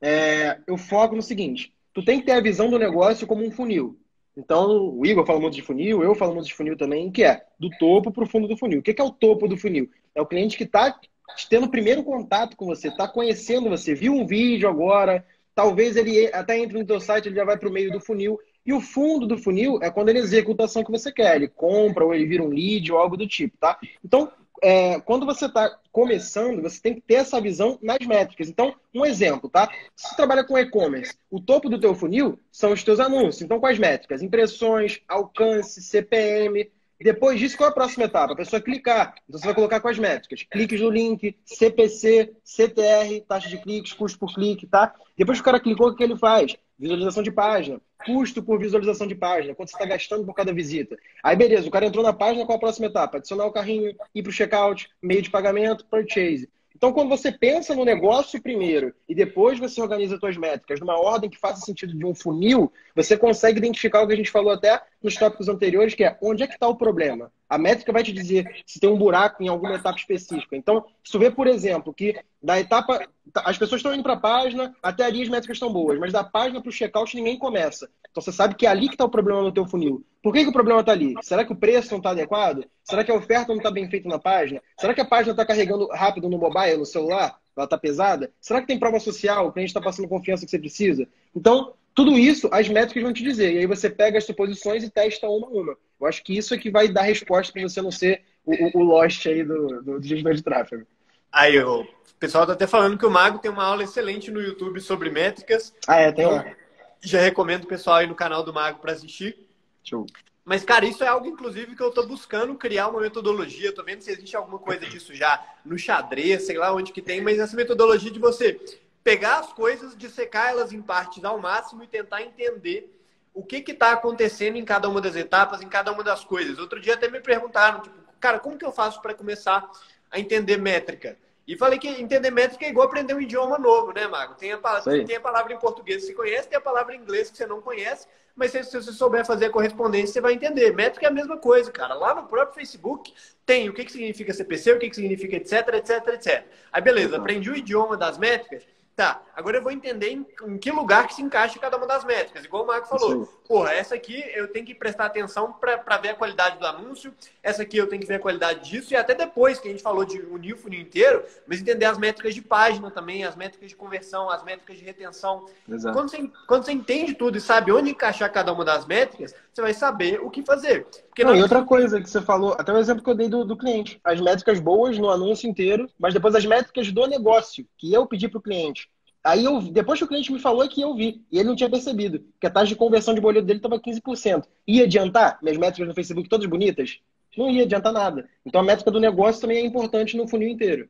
eu foco no seguinte, tu tem que ter a visão do negócio como um funil. Então, o Igor fala muito de funil, eu falo muito de funil também, que é do topo para o fundo do funil. O que é o topo do funil? É o cliente que está tendo o primeiro contato com você, está conhecendo você, viu um vídeo agora, talvez ele até entre no teu site, ele já vai para o meio do funil. E o fundo do funil é quando ele executa a ação que você quer. Ele compra ou ele vira um lead ou algo do tipo, tá? Então, quando você está começando, você tem que ter essa visão nas métricas. Então, um exemplo, tá? Se você trabalha com e-commerce, o topo do teu funil são os teus anúncios. Então, quais métricas? Impressões, alcance, CPM. E depois disso, qual é a próxima etapa? A pessoa clicar. Então, você vai colocar quais métricas? Cliques no link, CPC, CTR, taxa de cliques, custo por clique, tá? Depois que o cara clicou, o que ele faz? Visualização de página, custo por visualização de página, quanto você está gastando por cada visita. Aí, beleza, o cara entrou na página, qual a próxima etapa? Adicionar o carrinho, ir para o checkout, meio de pagamento, purchase. Então, quando você pensa no negócio primeiro e depois você organiza suas métricas numa ordem que faça sentido de um funil, você consegue identificar o que a gente falou até nos tópicos anteriores, que é onde é que está o problema. A métrica vai te dizer se tem um buraco em alguma etapa específica. Então, se tu vê, por exemplo, que da etapa... As pessoas estão indo para a página, até ali as métricas estão boas, mas da página para o checkout ninguém começa. Então você sabe que é ali que está o problema no teu funil. Por que o problema está ali? Será que o preço não está adequado? Será que a oferta não está bem feita na página? Será que a página está carregando rápido no mobile, no celular? Ela está pesada? Será que tem prova social? O cliente está passando confiança que você precisa? Então, tudo isso as métricas vão te dizer. E aí você pega as suposições e testa uma a uma. Eu acho que isso é que vai dar resposta para você não ser o lost aí do gestor de tráfego. Aí, o pessoal tá até falando que o Mago tem uma aula excelente no YouTube sobre métricas. Tem lá. Já recomendo o pessoal aí no canal do Mago para assistir. Show. Mas, cara, isso é algo, inclusive, que eu tô buscando criar uma metodologia. Tô vendo se existe alguma coisa disso já no xadrez, sei lá onde que tem, mas essa metodologia de você pegar as coisas, dissecar elas em partes ao máximo e tentar entender o que está acontecendo em cada uma das etapas, em cada uma das coisas. Outro dia até me perguntaram, tipo, cara, como que eu faço para começar a entender métrica? E falei que entender métrica é igual aprender um idioma novo, né, Mago? Tem a palavra em português que você conhece, tem a palavra em inglês que você não conhece, mas se você souber fazer a correspondência, você vai entender. Métrica é a mesma coisa, cara. Lá no próprio Facebook tem o que significa CPC, o que significa etc, etc, etc. Aí, beleza, aprendi o idioma das métricas. Tá, agora eu vou entender em que lugar que se encaixa cada uma das métricas. Igual o Marco falou. Porra, essa aqui eu tenho que prestar atenção para ver a qualidade do anúncio. Essa aqui eu tenho que ver a qualidade disso. E até depois que a gente falou de unir o funil inteiro, mas entender as métricas de página também, as métricas de conversão, as métricas de retenção. Quando você entende tudo e sabe onde encaixar cada uma das métricas, você vai saber o que fazer. Porque e outra coisa que você falou, até o exemplo que eu dei do cliente. As métricas boas no anúncio inteiro, mas depois as métricas do negócio, que eu pedi para o cliente. Aí, depois que o cliente me falou, é que eu vi. E ele não tinha percebido. Que a taxa de conversão de boleto dele estava 15%. Ia adiantar? Minhas métricas no Facebook todas bonitas? Não ia adiantar nada. Então, a métrica do negócio também é importante no funil inteiro.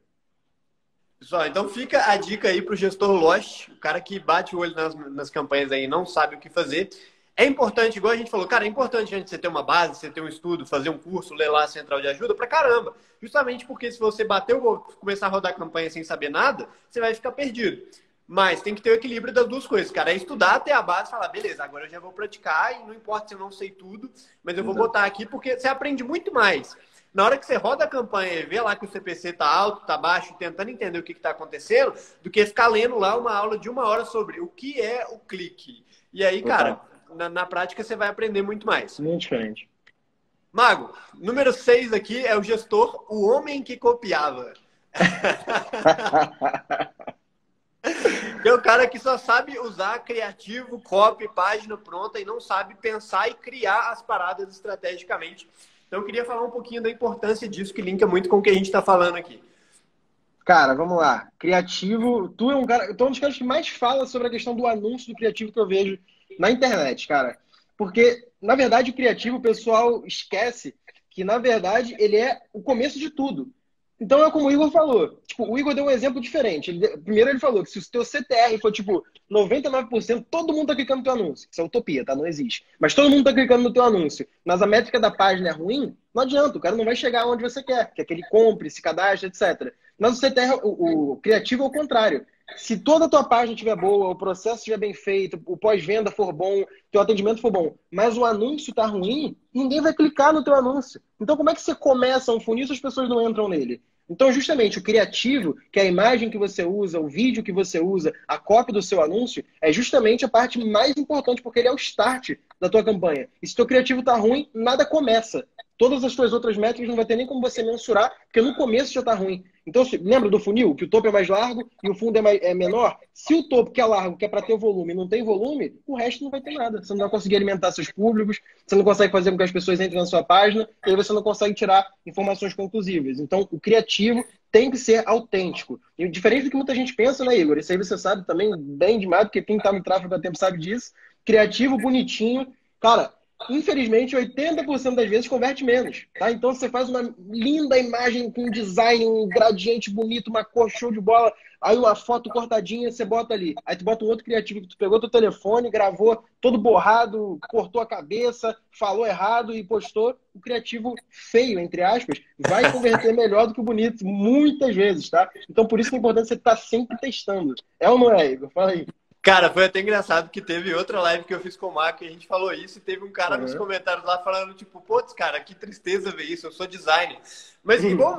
Pessoal, então fica a dica aí para o gestor Lost, o cara que bate o olho nas campanhas aí e não sabe o que fazer. É importante, igual a gente falou, cara, é importante antes de você ter uma base, você ter um estudo, fazer um curso, ler lá a central de ajuda pra caramba. Justamente porque se você bater ou começar a rodar a campanha sem saber nada, você vai ficar perdido. Mas tem que ter o equilíbrio das duas coisas, cara. É estudar até a base e falar, beleza, agora eu já vou praticar e não importa se eu não sei tudo, mas eu vou botar aqui porque você aprende muito mais na hora que você roda a campanha e vê lá que o CPC tá alto, tá baixo, tentando entender o que está acontecendo, do que ficar lendo lá uma aula de 1 hora sobre o que é o clique. E aí, cara, na prática você vai aprender muito mais. Muito diferente. Mago, número 6 aqui é o gestor, o homem que copiava. É o cara que só sabe usar criativo, copy, página pronta e não sabe pensar e criar as paradas estrategicamente. Então eu queria falar um pouquinho da importância disso, que linka muito com o que a gente está falando aqui. Cara, vamos lá. Criativo, tu é um cara, tu é um dos caras que mais fala sobre a questão do anúncio do criativo que eu vejo na internet, cara. Porque, na verdade, o criativo, o pessoal esquece que, na verdade, ele é o começo de tudo. Então, é como o Igor falou. Tipo, o Igor deu um exemplo diferente. Primeiro ele falou que se o teu CTR for, tipo, 99%, todo mundo tá clicando no teu anúncio. Isso é utopia, tá? Não existe. Mas todo mundo tá clicando no teu anúncio. Mas a métrica da página é ruim, não adianta. O cara não vai chegar onde você quer. Que é que ele compre, se cadastre, etc. Mas o CTR, o criativo é o contrário. Se toda a tua página estiver boa, o processo estiver bem feito, o pós-venda for bom, teu atendimento for bom, mas o anúncio tá ruim, ninguém vai clicar no teu anúncio. Então, como é que você começa um funil se as pessoas não entram nele? Então, justamente, o criativo, que é a imagem que você usa, o vídeo que você usa, a cópia do seu anúncio, é justamente a parte mais importante, porque ele é o start da tua campanha. E se teu criativo tá ruim, nada começa. Todas as tuas outras métricas não vai ter nem como você mensurar, porque no começo já tá ruim. Então, lembra do funil? Que o topo é mais largo e o fundo é menor? Se o topo, que é largo, que é para ter volume, não tem volume, o resto não vai ter nada. Você não vai conseguir alimentar seus públicos, você não consegue fazer com que as pessoas entrem na sua página, e aí você não consegue tirar informações conclusivas. Então, o criativo tem que ser autêntico. E diferente do que muita gente pensa, né, Igor? Isso aí você sabe também bem demais, porque quem tá no tráfego há tempo sabe disso. Criativo, bonitinho. Cara, infelizmente, 80% das vezes converte menos, tá? Então, você faz uma linda imagem com design, um gradiente bonito, uma cor show de bola, aí uma foto cortadinha, você bota ali. Aí tu bota um outro criativo que tu pegou teu telefone, gravou todo borrado, cortou a cabeça, falou errado e postou. O criativo feio, entre aspas, vai converter melhor do que o bonito, muitas vezes, tá? Então, por isso que é importante você estar sempre testando. É ou não é, Igor? Fala aí. Cara, foi até engraçado que teve outra live que eu fiz com o Marco e a gente falou isso e teve um cara nos comentários lá falando, tipo, putz, cara, que tristeza ver isso, eu sou designer. Mas igual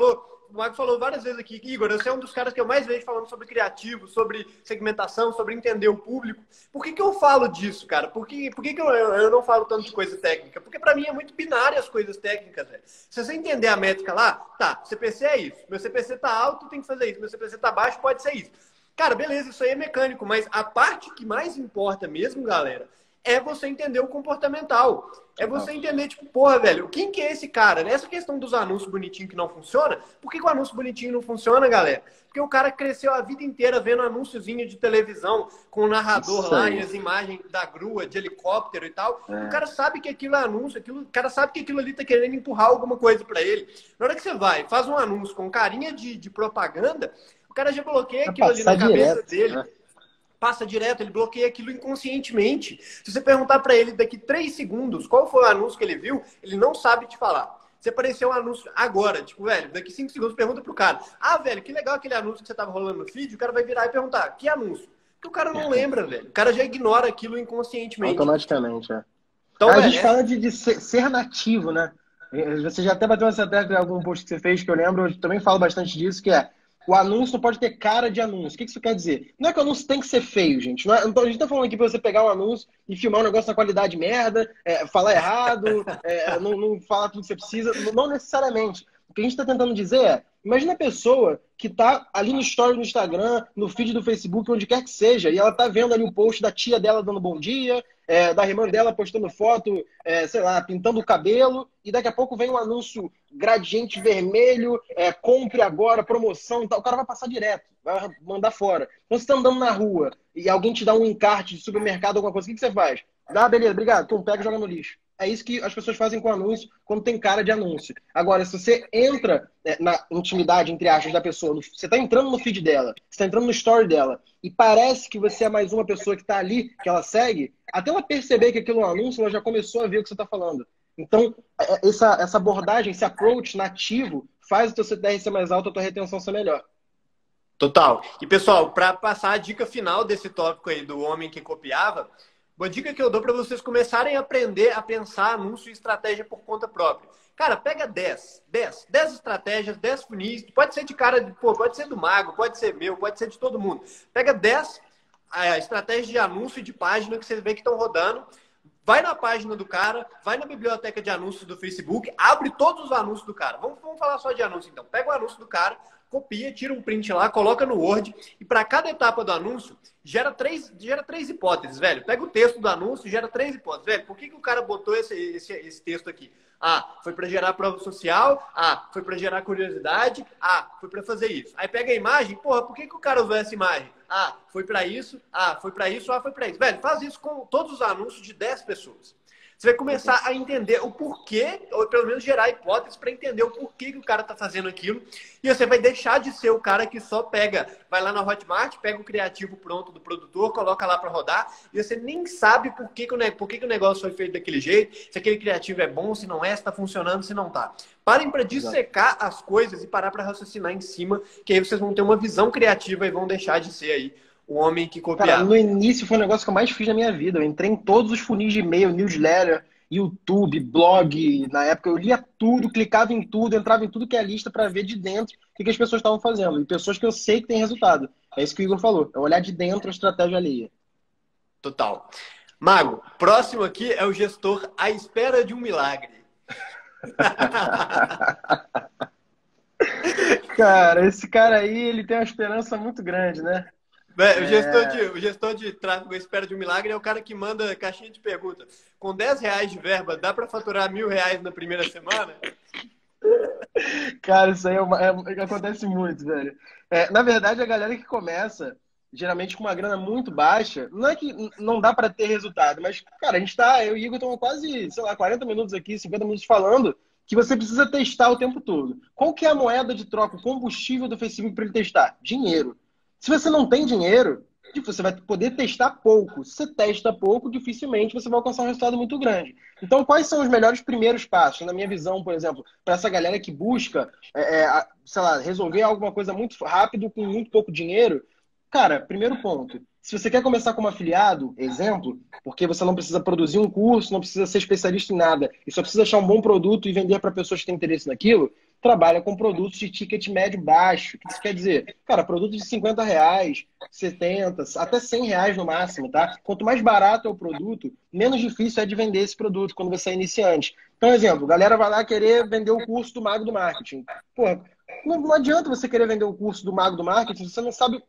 o Marco falou várias vezes aqui, Igor, você é um dos caras que eu mais vejo falando sobre criativo, sobre segmentação, sobre entender o público. Por que eu falo disso, cara? Por que eu não falo tanto de coisa técnica? Porque pra mim é muito binário as coisas técnicas, velho. Se você entender a métrica lá, tá, CPC é isso, meu CPC tá alto, tem que fazer isso, meu CPC tá baixo, pode ser isso. Cara, beleza, isso aí é mecânico, mas a parte que mais importa mesmo, galera, é você entender o comportamental. É você entender, tipo, porra, velho, quem que é esse cara? Essa questão dos anúncios bonitinhos que não funciona, por que o anúncio bonitinho não funciona, galera? Porque o cara cresceu a vida inteira vendo anúnciozinho de televisão com o narrador lá e as imagens da grua, de helicóptero e tal. O cara sabe que aquilo é anúncio, o cara sabe que aquilo ali tá querendo empurrar alguma coisa pra ele. Na hora que você vai, faz um anúncio com carinha de propaganda, o cara já bloqueia aquilo ali na cabeça dele. Né? Passa direto, ele bloqueia aquilo inconscientemente. Se você perguntar para ele daqui 3 segundos qual foi o anúncio que ele viu, ele não sabe te falar. Se aparecer um anúncio agora, tipo, velho, daqui 5 segundos pergunta pro cara. Ah, velho, que legal aquele anúncio que você tava rolando no feed, o cara vai virar e perguntar, que anúncio? Porque o cara não lembra, velho. O cara já ignora aquilo inconscientemente. Automaticamente, é. Então, a gente fala de ser nativo, né? Você já até bateu essa tecla em algum post que você fez, que eu lembro, eu também falo bastante disso, que é o anúncio não pode ter cara de anúncio. O que isso quer dizer? Não é que o anúncio tem que ser feio, gente. Não é, então, a gente tá falando aqui pra você pegar um anúncio e filmar um negócio na qualidade merda, falar errado, não falar tudo que você precisa. Não necessariamente. O que a gente tá tentando dizer é, imagina a pessoa que tá ali no story do Instagram, no feed do Facebook, onde quer que seja, e ela tá vendo ali o post da tia dela dando bom dia, da irmã dela postando foto, sei lá, pintando o cabelo, e daqui a pouco vem um anúncio gradiente vermelho, compre agora, promoção e tal. O cara vai passar direto, vai mandar fora. Então você tá andando na rua e alguém te dá um encarte de supermercado, alguma coisa, o que você faz? Ah, beleza, obrigado, pega e joga no lixo. É isso que as pessoas fazem com anúncio quando tem cara de anúncio. Agora, se você entra na intimidade, entre aspas, da pessoa, você está entrando no feed dela, você está entrando no story dela, e parece que você é mais uma pessoa que está ali, que ela segue, até ela perceber que aquilo é um anúncio, ela já começou a ver o que você está falando. Então, essa abordagem, esse approach nativo, faz o teu CTR ser mais alto, a tua retenção ser melhor. Total. E, pessoal, para passar a dica final desse tópico aí do homem que copiava, Uma dica que eu dou para vocês começarem a aprender a pensar anúncio e estratégia por conta própria. Cara, pega 10 estratégias, 10 funis, pode ser de cara, pô, pode ser do Mago, pode ser meu, pode ser de todo mundo. Pega 10 estratégias de anúncio e de página que você vê que estão rodando. Vai na página do cara, vai na biblioteca de anúncios do Facebook, abre todos os anúncios do cara. Vamos falar só de anúncio, então. Pega o anúncio do cara, copia, tira um print lá, coloca no Word e para cada etapa do anúncio, gera três hipóteses, velho. Pega o texto do anúncio e gera 3 hipóteses. Velho, por que o cara botou esse texto aqui? Ah, foi para gerar prova social. Ah, foi para gerar curiosidade. Ah, foi para fazer isso. Aí pega a imagem. Porra, por que o cara usou essa imagem? Ah, foi para isso. Ah, foi para isso. Ah, foi para isso. Velho, faz isso com todos os anúncios de 10 pessoas. Você vai começar a entender o porquê, ou pelo menos gerar hipóteses para entender o porquê que o cara está fazendo aquilo. E você vai deixar de ser o cara que só pega, vai lá na Hotmart, pega o criativo pronto do produtor, coloca lá para rodar, e você nem sabe por que o negócio foi feito daquele jeito, se aquele criativo é bom, se não é, se está funcionando, se não está. Parem para dissecar as coisas e parar para raciocinar em cima, que aí vocês vão ter uma visão criativa e vão deixar de ser aí o homem que copiava. Cara, no início foi o negócio que eu mais fiz na minha vida. Eu entrei em todos os funis de e-mail, newsletter, YouTube, blog. Na época eu lia tudo, clicava em tudo, entrava em tudo que é lista para ver de dentro o que as pessoas estavam fazendo. E pessoas que eu sei que têm resultado. É isso que o Igor falou. É olhar de dentro a estratégia alheia. Total. Mago, próximo aqui é o gestor à espera de um milagre. Cara, esse cara aí, ele tem uma esperança muito grande, né? O gestor de tráfego à espera de um milagre é o cara que manda caixinha de pergunta. Com 10 reais de verba, dá para faturar R$1.000 na primeira semana? Cara, isso aí acontece muito, velho. Na verdade, a galera que começa, geralmente com uma grana muito baixa, não é que não dá para ter resultado, mas, cara, eu e o Igor estamos quase, sei lá, 40 minutos aqui, 50 minutos falando que você precisa testar o tempo todo. Qual que é a moeda de troca, o combustível do Facebook para ele testar? Dinheiro. Se você não tem dinheiro, você vai poder testar pouco. Se você testa pouco, dificilmente você vai alcançar um resultado muito grande. Então, quais são os melhores primeiros passos? Na minha visão, por exemplo, para essa galera que busca, sei lá, resolver alguma coisa muito rápido com muito pouco dinheiro, cara, primeiro ponto. Se você quer começar como afiliado, exemplo, porque você não precisa produzir um curso, não precisa ser especialista em nada, e só precisa achar um bom produto e vender para pessoas que têm interesse naquilo, trabalha com produtos de ticket médio baixo. O que isso quer dizer? Cara, produtos de R$50, 70, até R$100 no máximo, tá? Quanto mais barato é o produto, menos difícil é de vender esse produto quando você é iniciante. Então, exemplo, a galera vai lá querer vender o curso do Mago do Marketing. Pô, não adianta você querer vender o curso do Mago do Marketing se você não sabe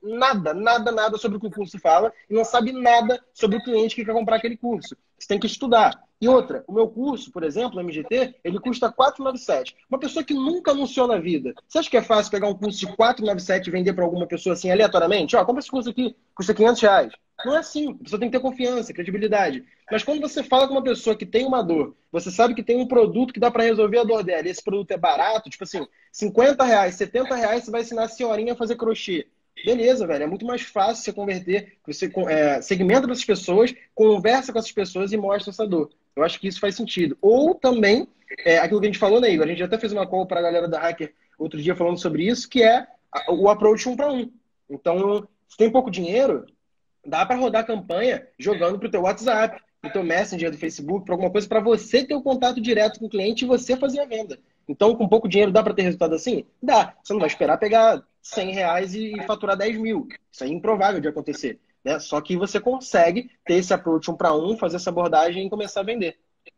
nada sobre o que o curso fala e não sabe nada sobre o cliente que quer comprar aquele curso. Você tem que estudar. E outra, o meu curso, por exemplo, o MGT, ele custa R$497. Uma pessoa que nunca anunciou na vida, você acha que é fácil pegar um curso de R$497 e vender para alguma pessoa assim aleatoriamente? Ó, compra esse curso aqui, custa R$500. Não é assim. A pessoa tem que ter confiança, credibilidade. Mas quando você fala com uma pessoa que tem uma dor, você sabe que tem um produto que dá para resolver a dor dela, e esse produto é barato, tipo assim, R$50, R$70, você vai ensinar a senhorinha a fazer crochê. Beleza, velho. É muito mais fácil você converter, você segmenta essas pessoas, conversa com essas pessoas e mostra essa dor. Eu acho que isso faz sentido. Ou também, aquilo que a gente falou, né, Igor? A gente até fez uma call para a galera da Hacker outro dia falando sobre isso, que é o approach 1 para 1. Então, se tem pouco dinheiro, dá para rodar campanha jogando para o teu WhatsApp, para o teu Messenger do Facebook, para alguma coisa, para você ter o contato direto com o cliente e você fazer a venda. Então, com pouco dinheiro, dá para ter resultado assim? Dá. Você não vai esperar pegar R$100 e faturar 10 mil. Isso é improvável de acontecer. Né? Só que você consegue ter esse approach 1 para 1, fazer essa abordagem e começar a vender.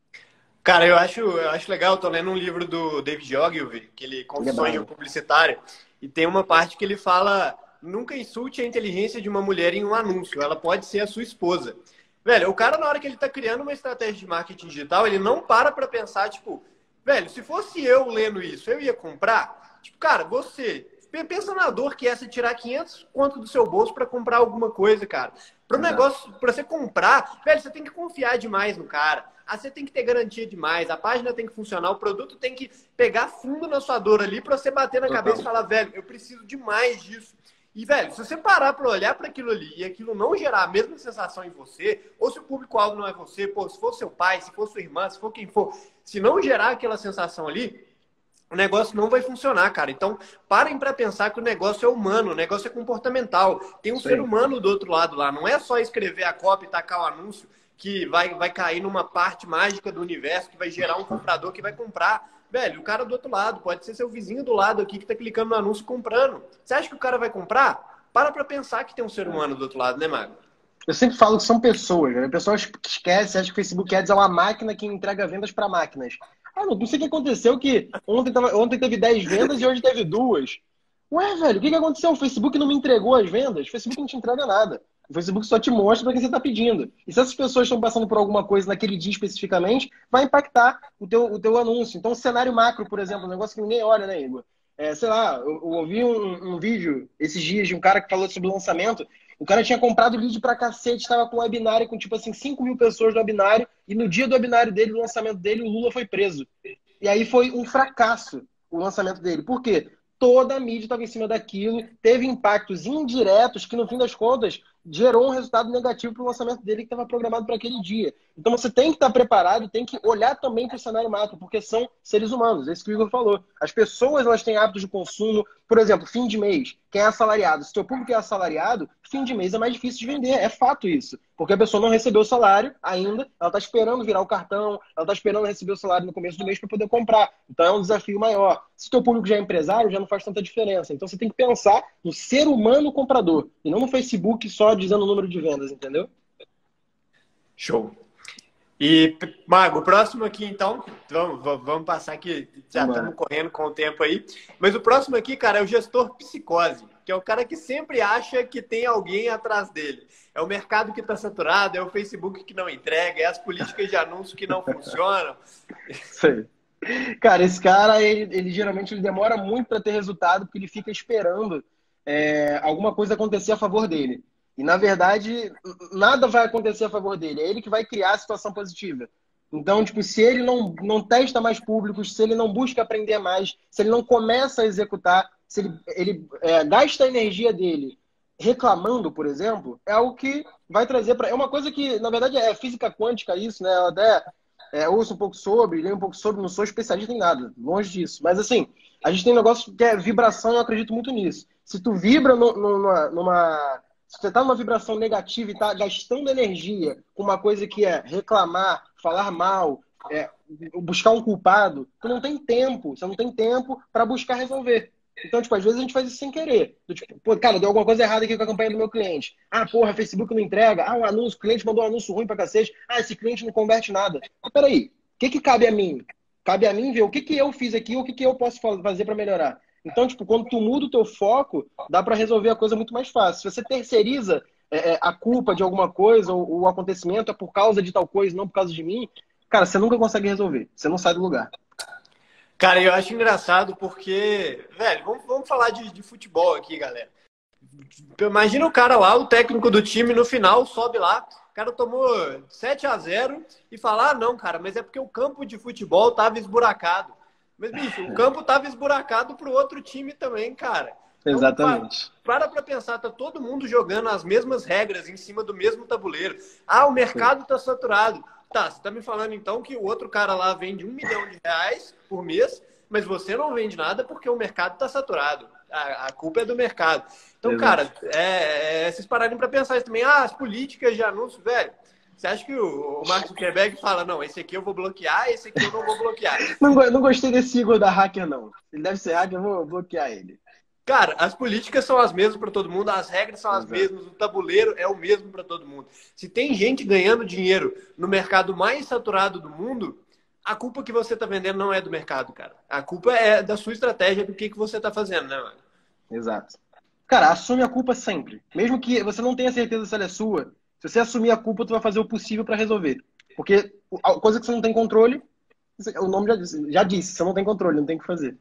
Cara, eu acho legal. Eu tô lendo um livro do David Ogilvy, que ele Confissões de um Publicitário, e tem uma parte que ele fala: nunca insulte a inteligência de uma mulher em um anúncio. Ela pode ser a sua esposa. Velho, o cara, na hora que ele tá criando uma estratégia de marketing digital, ele não para pensar, tipo, velho, se fosse eu lendo isso, eu ia comprar? Tipo, cara, você pensa na dor que é você tirar 500 conto do seu bolso para comprar alguma coisa, cara. Para o negócio, para você comprar, velho, você tem que confiar demais no cara. Você tem que ter garantia demais, a página tem que funcionar, o produto tem que pegar fundo na sua dor ali para você bater na cabeça e falar, velho, eu preciso demais disso. E, velho, se você parar para olhar para aquilo ali e aquilo não gerar a mesma sensação em você, ou se o público-alvo não é você, pô, se for seu pai, se for sua irmã, se for quem for, se não gerar aquela sensação ali, o negócio não vai funcionar, cara. Então, parem para pensar que o negócio é humano, o negócio é comportamental. Tem um ser humano do outro lado lá. Não é só escrever a copy e tacar o anúncio. que vai cair numa parte mágica do universo, que vai gerar um comprador que vai comprar. Velho, o cara do outro lado, pode ser seu vizinho do lado aqui que tá clicando no anúncio e comprando. Você acha que o cara vai comprar? Para pra pensar que tem um ser humano do outro lado, né, Mago? Eu sempre falo que são pessoas, né? Pessoas que esquecem, acham que o Facebook Ads é uma máquina que entrega vendas para máquinas. Ah, não sei o que aconteceu, que ontem teve 10 vendas e hoje teve 2. Ué, velho, o que aconteceu? O Facebook não me entregou as vendas? O Facebook não te entrega nada. O Facebook só te mostra para quem você está pedindo. E se essas pessoas estão passando por alguma coisa naquele dia especificamente, vai impactar o teu anúncio. Então, o cenário macro, por exemplo, um negócio que ninguém olha, né, Igor? Sei lá, eu ouvi um vídeo esses dias de um cara que falou sobre lançamento. O cara tinha comprado lead pra cacete, estava com um webinário com, tipo assim, 5 mil pessoas no webinário, e no dia do webinário dele, do lançamento dele, o Lula foi preso. E aí foi um fracasso o lançamento dele. Por quê? Toda a mídia estava em cima daquilo, teve impactos indiretos que, no fim das contas, gerou um resultado negativo para o lançamento dele que estava programado para aquele dia. Então você tem que estar preparado, tem que olhar também para o cenário macro, porque são seres humanos, é isso que o Igor falou. As pessoas, elas têm hábitos de consumo, por exemplo, fim de mês, quem é assalariado, se o teu público é assalariado, fim de mês é mais difícil de vender, é fato isso. Porque a pessoa não recebeu o salário ainda, ela está esperando virar o cartão, ela está esperando receber o salário no começo do mês para poder comprar. Então é um desafio maior. Se o teu público já é empresário, já não faz tanta diferença. Então você tem que pensar no ser humano comprador, e não no Facebook só dizendo o número de vendas, entendeu? Show. E, Mago, o próximo aqui, então, vamos passar aqui, já estamos correndo com o tempo aí. Mas o próximo aqui, cara, é o gestor psicose, que é o cara que sempre acha que tem alguém atrás dele. É o mercado que está saturado, é o Facebook que não entrega, é as políticas de anúncio que não funcionam. Sei. Cara, esse cara, ele geralmente ele demora muito para ter resultado, porque ele fica esperando alguma coisa acontecer a favor dele. E, na verdade, nada vai acontecer a favor dele. É ele que vai criar a situação positiva. Então, tipo, se ele não testa mais públicos, se ele não busca aprender mais, se ele não começa a executar, se ele gasta a energia dele reclamando, por exemplo, é algo que vai trazer para... É uma coisa que, na verdade, é física quântica isso, né? Eu até ouço um pouco sobre, leio um pouco sobre, não sou especialista em nada, longe disso. Mas, assim, a gente tem um negócio que é vibração e eu acredito muito nisso. Se tu vibra se você está numa vibração negativa e está gastando energia com uma coisa que é reclamar, falar mal, buscar um culpado, você não tem tempo para buscar resolver. Então, tipo, às vezes a gente faz isso sem querer. Tipo, pô, cara, deu alguma coisa errada aqui com a campanha do meu cliente. Ah, porra, Facebook não entrega. Ah, um anúncio, o cliente mandou um anúncio ruim pra cacete. Ah, esse cliente não converte nada. Mas peraí, o que cabe a mim? Cabe a mim ver o que eu fiz aqui, o que eu posso fazer para melhorar. Então, tipo, quando tu muda o teu foco, dá para resolver a coisa muito mais fácil. Se você terceiriza a culpa de alguma coisa ou o acontecimento é por causa de tal coisa, não por causa de mim, cara, você nunca consegue resolver. Você não sai do lugar. Cara, eu acho engraçado porque, velho, vamos falar de futebol aqui, galera. Imagina o cara lá, o técnico do time, no final sobe lá, o cara tomou 7-0 e fala, ah, não, cara, mas é porque o campo de futebol tava esburacado. Mas, bicho, o campo tava esburacado pro outro time também, cara. Então, Exatamente. Para pensar, tá todo mundo jogando as mesmas regras em cima do mesmo tabuleiro. Ah, o mercado tá saturado. Tá, você tá me falando então que o outro cara lá vende R$1 milhão por mês, mas você não vende nada porque o mercado tá saturado. A culpa é do mercado. Então, Exato. cara, vocês pararem para pensar isso também. Ah, as políticas de anúncio, velho. Você acha que o Mark Zuckerberg fala, não, esse aqui eu vou bloquear, esse aqui eu não vou bloquear. Não gostei desse Igor da hacker, não. Ele deve ser hacker, eu vou bloquear ele. Cara, as políticas são as mesmas para todo mundo, as regras são as mesmas, o tabuleiro é o mesmo para todo mundo. Se tem gente ganhando dinheiro no mercado mais saturado do mundo, a culpa que você está vendendo não é do mercado, cara. A culpa é da sua estratégia, do que você está fazendo, né, mano? Exato. Cara, assume a culpa sempre. Mesmo que você não tenha certeza se ela é sua, se você assumir a culpa, tu vai fazer o possível para resolver. Porque a coisa que você não tem controle, o nome já disse, você não tem controle, não tem o que fazer.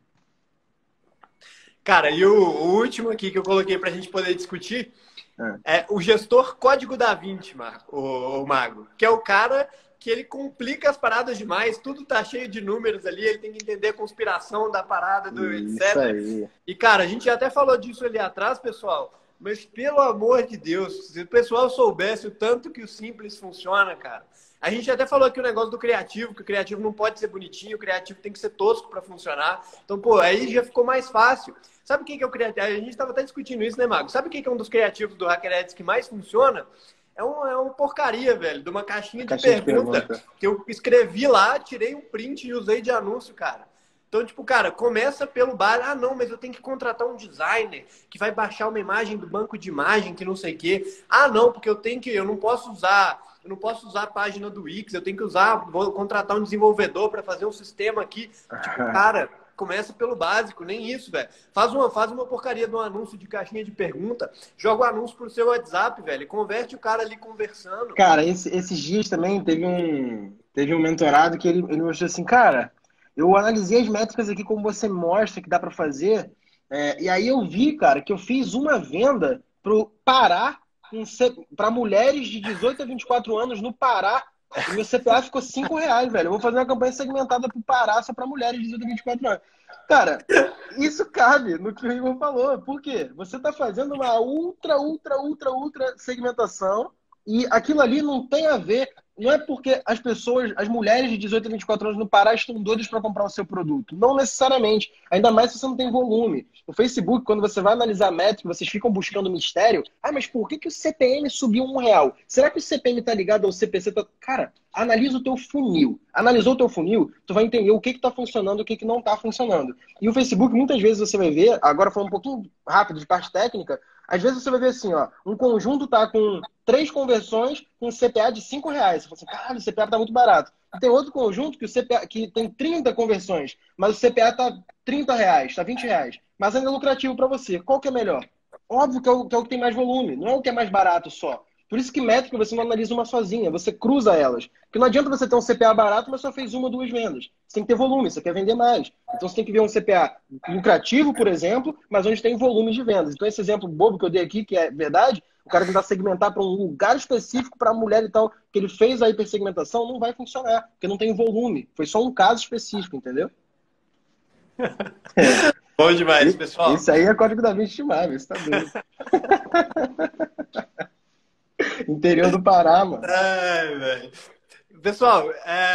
Cara, e o último aqui que eu coloquei para a gente poder discutir é o gestor código da Vinci, o Mago, que é o cara que ele complica as paradas demais, tudo tá cheio de números ali, ele tem que entender a conspiração da parada, Isso etc. aí. E, cara, a gente até falou disso ali atrás, pessoal, mas pelo amor de Deus, se o pessoal soubesse o tanto que o simples funciona, cara. A gente até falou aqui o negócio do criativo, que o criativo não pode ser bonitinho, o criativo tem que ser tosco para funcionar. Então, pô, aí já ficou mais fácil. Sabe quem que é o criativo? A gente estava até discutindo isso, né, Mago? Sabe quem que é um dos criativos do HackerEds que mais funciona? é uma porcaria, velho, de uma caixinha de Caixinha de pergunta pergunta. que eu escrevi lá, tirei um print e usei de anúncio, cara. Então, tipo, cara, começa pelo bar. Ah, não, mas eu tenho que contratar um designer que vai baixar uma imagem do banco de imagem, que não sei o quê. Ah, não, porque eu não posso usar a página do Wix, eu tenho que vou contratar um desenvolvedor para fazer um sistema aqui. Tipo, cara, começa pelo básico, nem isso, velho. Faz uma porcaria de um anúncio de caixinha de pergunta, joga o anúncio pro seu WhatsApp, velho, e converte o cara ali conversando. Cara, esses dias também teve um mentorado que ele mostrou assim, cara, eu analisei as métricas aqui como você mostra que dá para fazer, e aí eu vi, cara, que eu fiz uma venda pro Pará para mulheres de 18 a 24 anos no Pará, e meu CPA ficou R$ 5, velho. Eu vou fazer uma campanha segmentada pro Pará só para mulheres de 18 a 24 anos. Cara, isso cabe no que o Igor falou. Por quê? Você está fazendo uma ultra segmentação e aquilo ali não tem a ver. Não é porque as mulheres de 18 a 24 anos no Pará estão doidas para comprar o seu produto. Não necessariamente. Ainda mais se você não tem volume. No Facebook, quando você vai analisar a métrica, vocês ficam buscando mistério. Ah, mas por que o CPM subiu R$ 1? Será que o CPM está ligado ao CPC? Cara, analisa o teu funil. Analisou o teu funil, tu vai entender o que está funcionando e o que não está funcionando. E o Facebook, muitas vezes você vai ver, agora falando um pouquinho rápido de parte técnica, às vezes você vai ver assim, ó, um conjunto tá com 3 conversões com CPA de R$ 5. Você fala assim, caralho, o CPA tá muito barato. E tem outro conjunto que o CPA que tem 30 conversões, mas o CPA tá R$ 30, tá R$ 20. Mas ainda é lucrativo para você. Qual que é melhor? Óbvio que é o que tem mais volume, não é o que é mais barato só. Por isso que métrica você não analisa uma sozinha, você cruza elas. Porque não adianta você ter um CPA barato, mas só fez uma ou duas vendas. Você tem que ter volume, você quer vender mais. Então você tem que ver um CPA lucrativo, por exemplo, mas onde tem volume de vendas. Então esse exemplo bobo que eu dei aqui, que é verdade, o cara tentar segmentar para um lugar específico para a mulher e tal, que ele fez a hipersegmentação, não vai funcionar, porque não tem volume. Foi só um caso específico, entendeu? Bom demais, pessoal. Esse aí é código da Vinci estimável, você tá doido. Interior do Pará, mano. Ai, velho. Pessoal,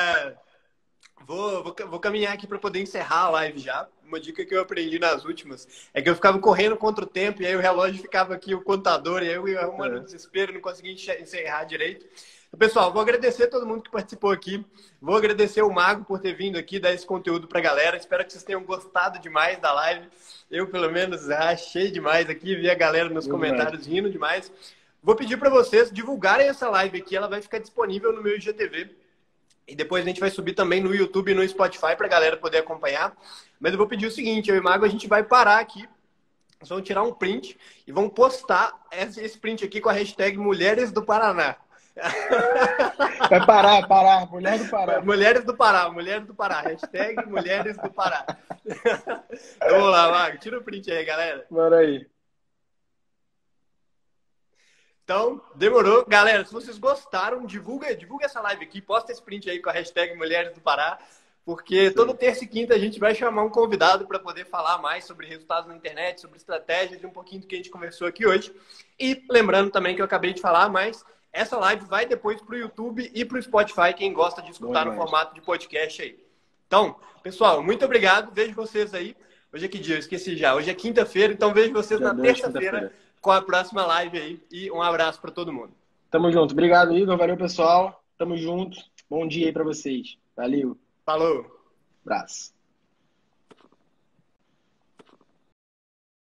vou caminhar aqui para poder encerrar a live já. Uma dica que eu aprendi nas últimas é que eu ficava correndo contra o tempo e aí o relógio ficava aqui, o contador, e aí eu ia arrumando desespero, não conseguia encerrar direito. Então, pessoal, vou agradecer a todo mundo que participou aqui. Vou agradecer o Mago por ter vindo aqui dar esse conteúdo para a galera. Espero que vocês tenham gostado demais da live. Eu, pelo menos, achei demais aqui, vi a galera nos comentários rindo demais. Vou pedir para vocês divulgarem essa live aqui. Ela vai ficar disponível no meu IGTV. E depois a gente vai subir também no YouTube e no Spotify para a galera poder acompanhar. Mas eu vou pedir o seguinte, eu e o Mago, a gente vai parar aqui. Nós vamos tirar um print e vamos postar esse print aqui com a hashtag Mulheres do Paraná. Vai parar, Mulher do Pará. Mulheres do Pará. Hashtag Mulheres do Pará. Então, vamos lá, Mago. Tira o print aí, galera. Bora aí. Então, demorou. Galera, se vocês gostaram, divulga essa live aqui, posta esse print aí com a hashtag Mulheres do Pará, porque toda terça e quinta a gente vai chamar um convidado para poder falar mais sobre resultados na internet, sobre estratégias e um pouquinho do que a gente conversou aqui hoje. E lembrando também que eu acabei de falar, mas essa live vai depois para o YouTube e para o Spotify, quem gosta de escutar no formato de podcast aí. Então, pessoal, muito obrigado. Vejo vocês aí. Hoje é que dia? Eu esqueci já. Hoje é quinta-feira, então vejo vocês na terça-feira com a próxima live aí. E um abraço para todo mundo. Tamo junto. Obrigado, Igor. Valeu, pessoal. Tamo junto. Bom dia aí para vocês. Valeu. Falou. Abraço.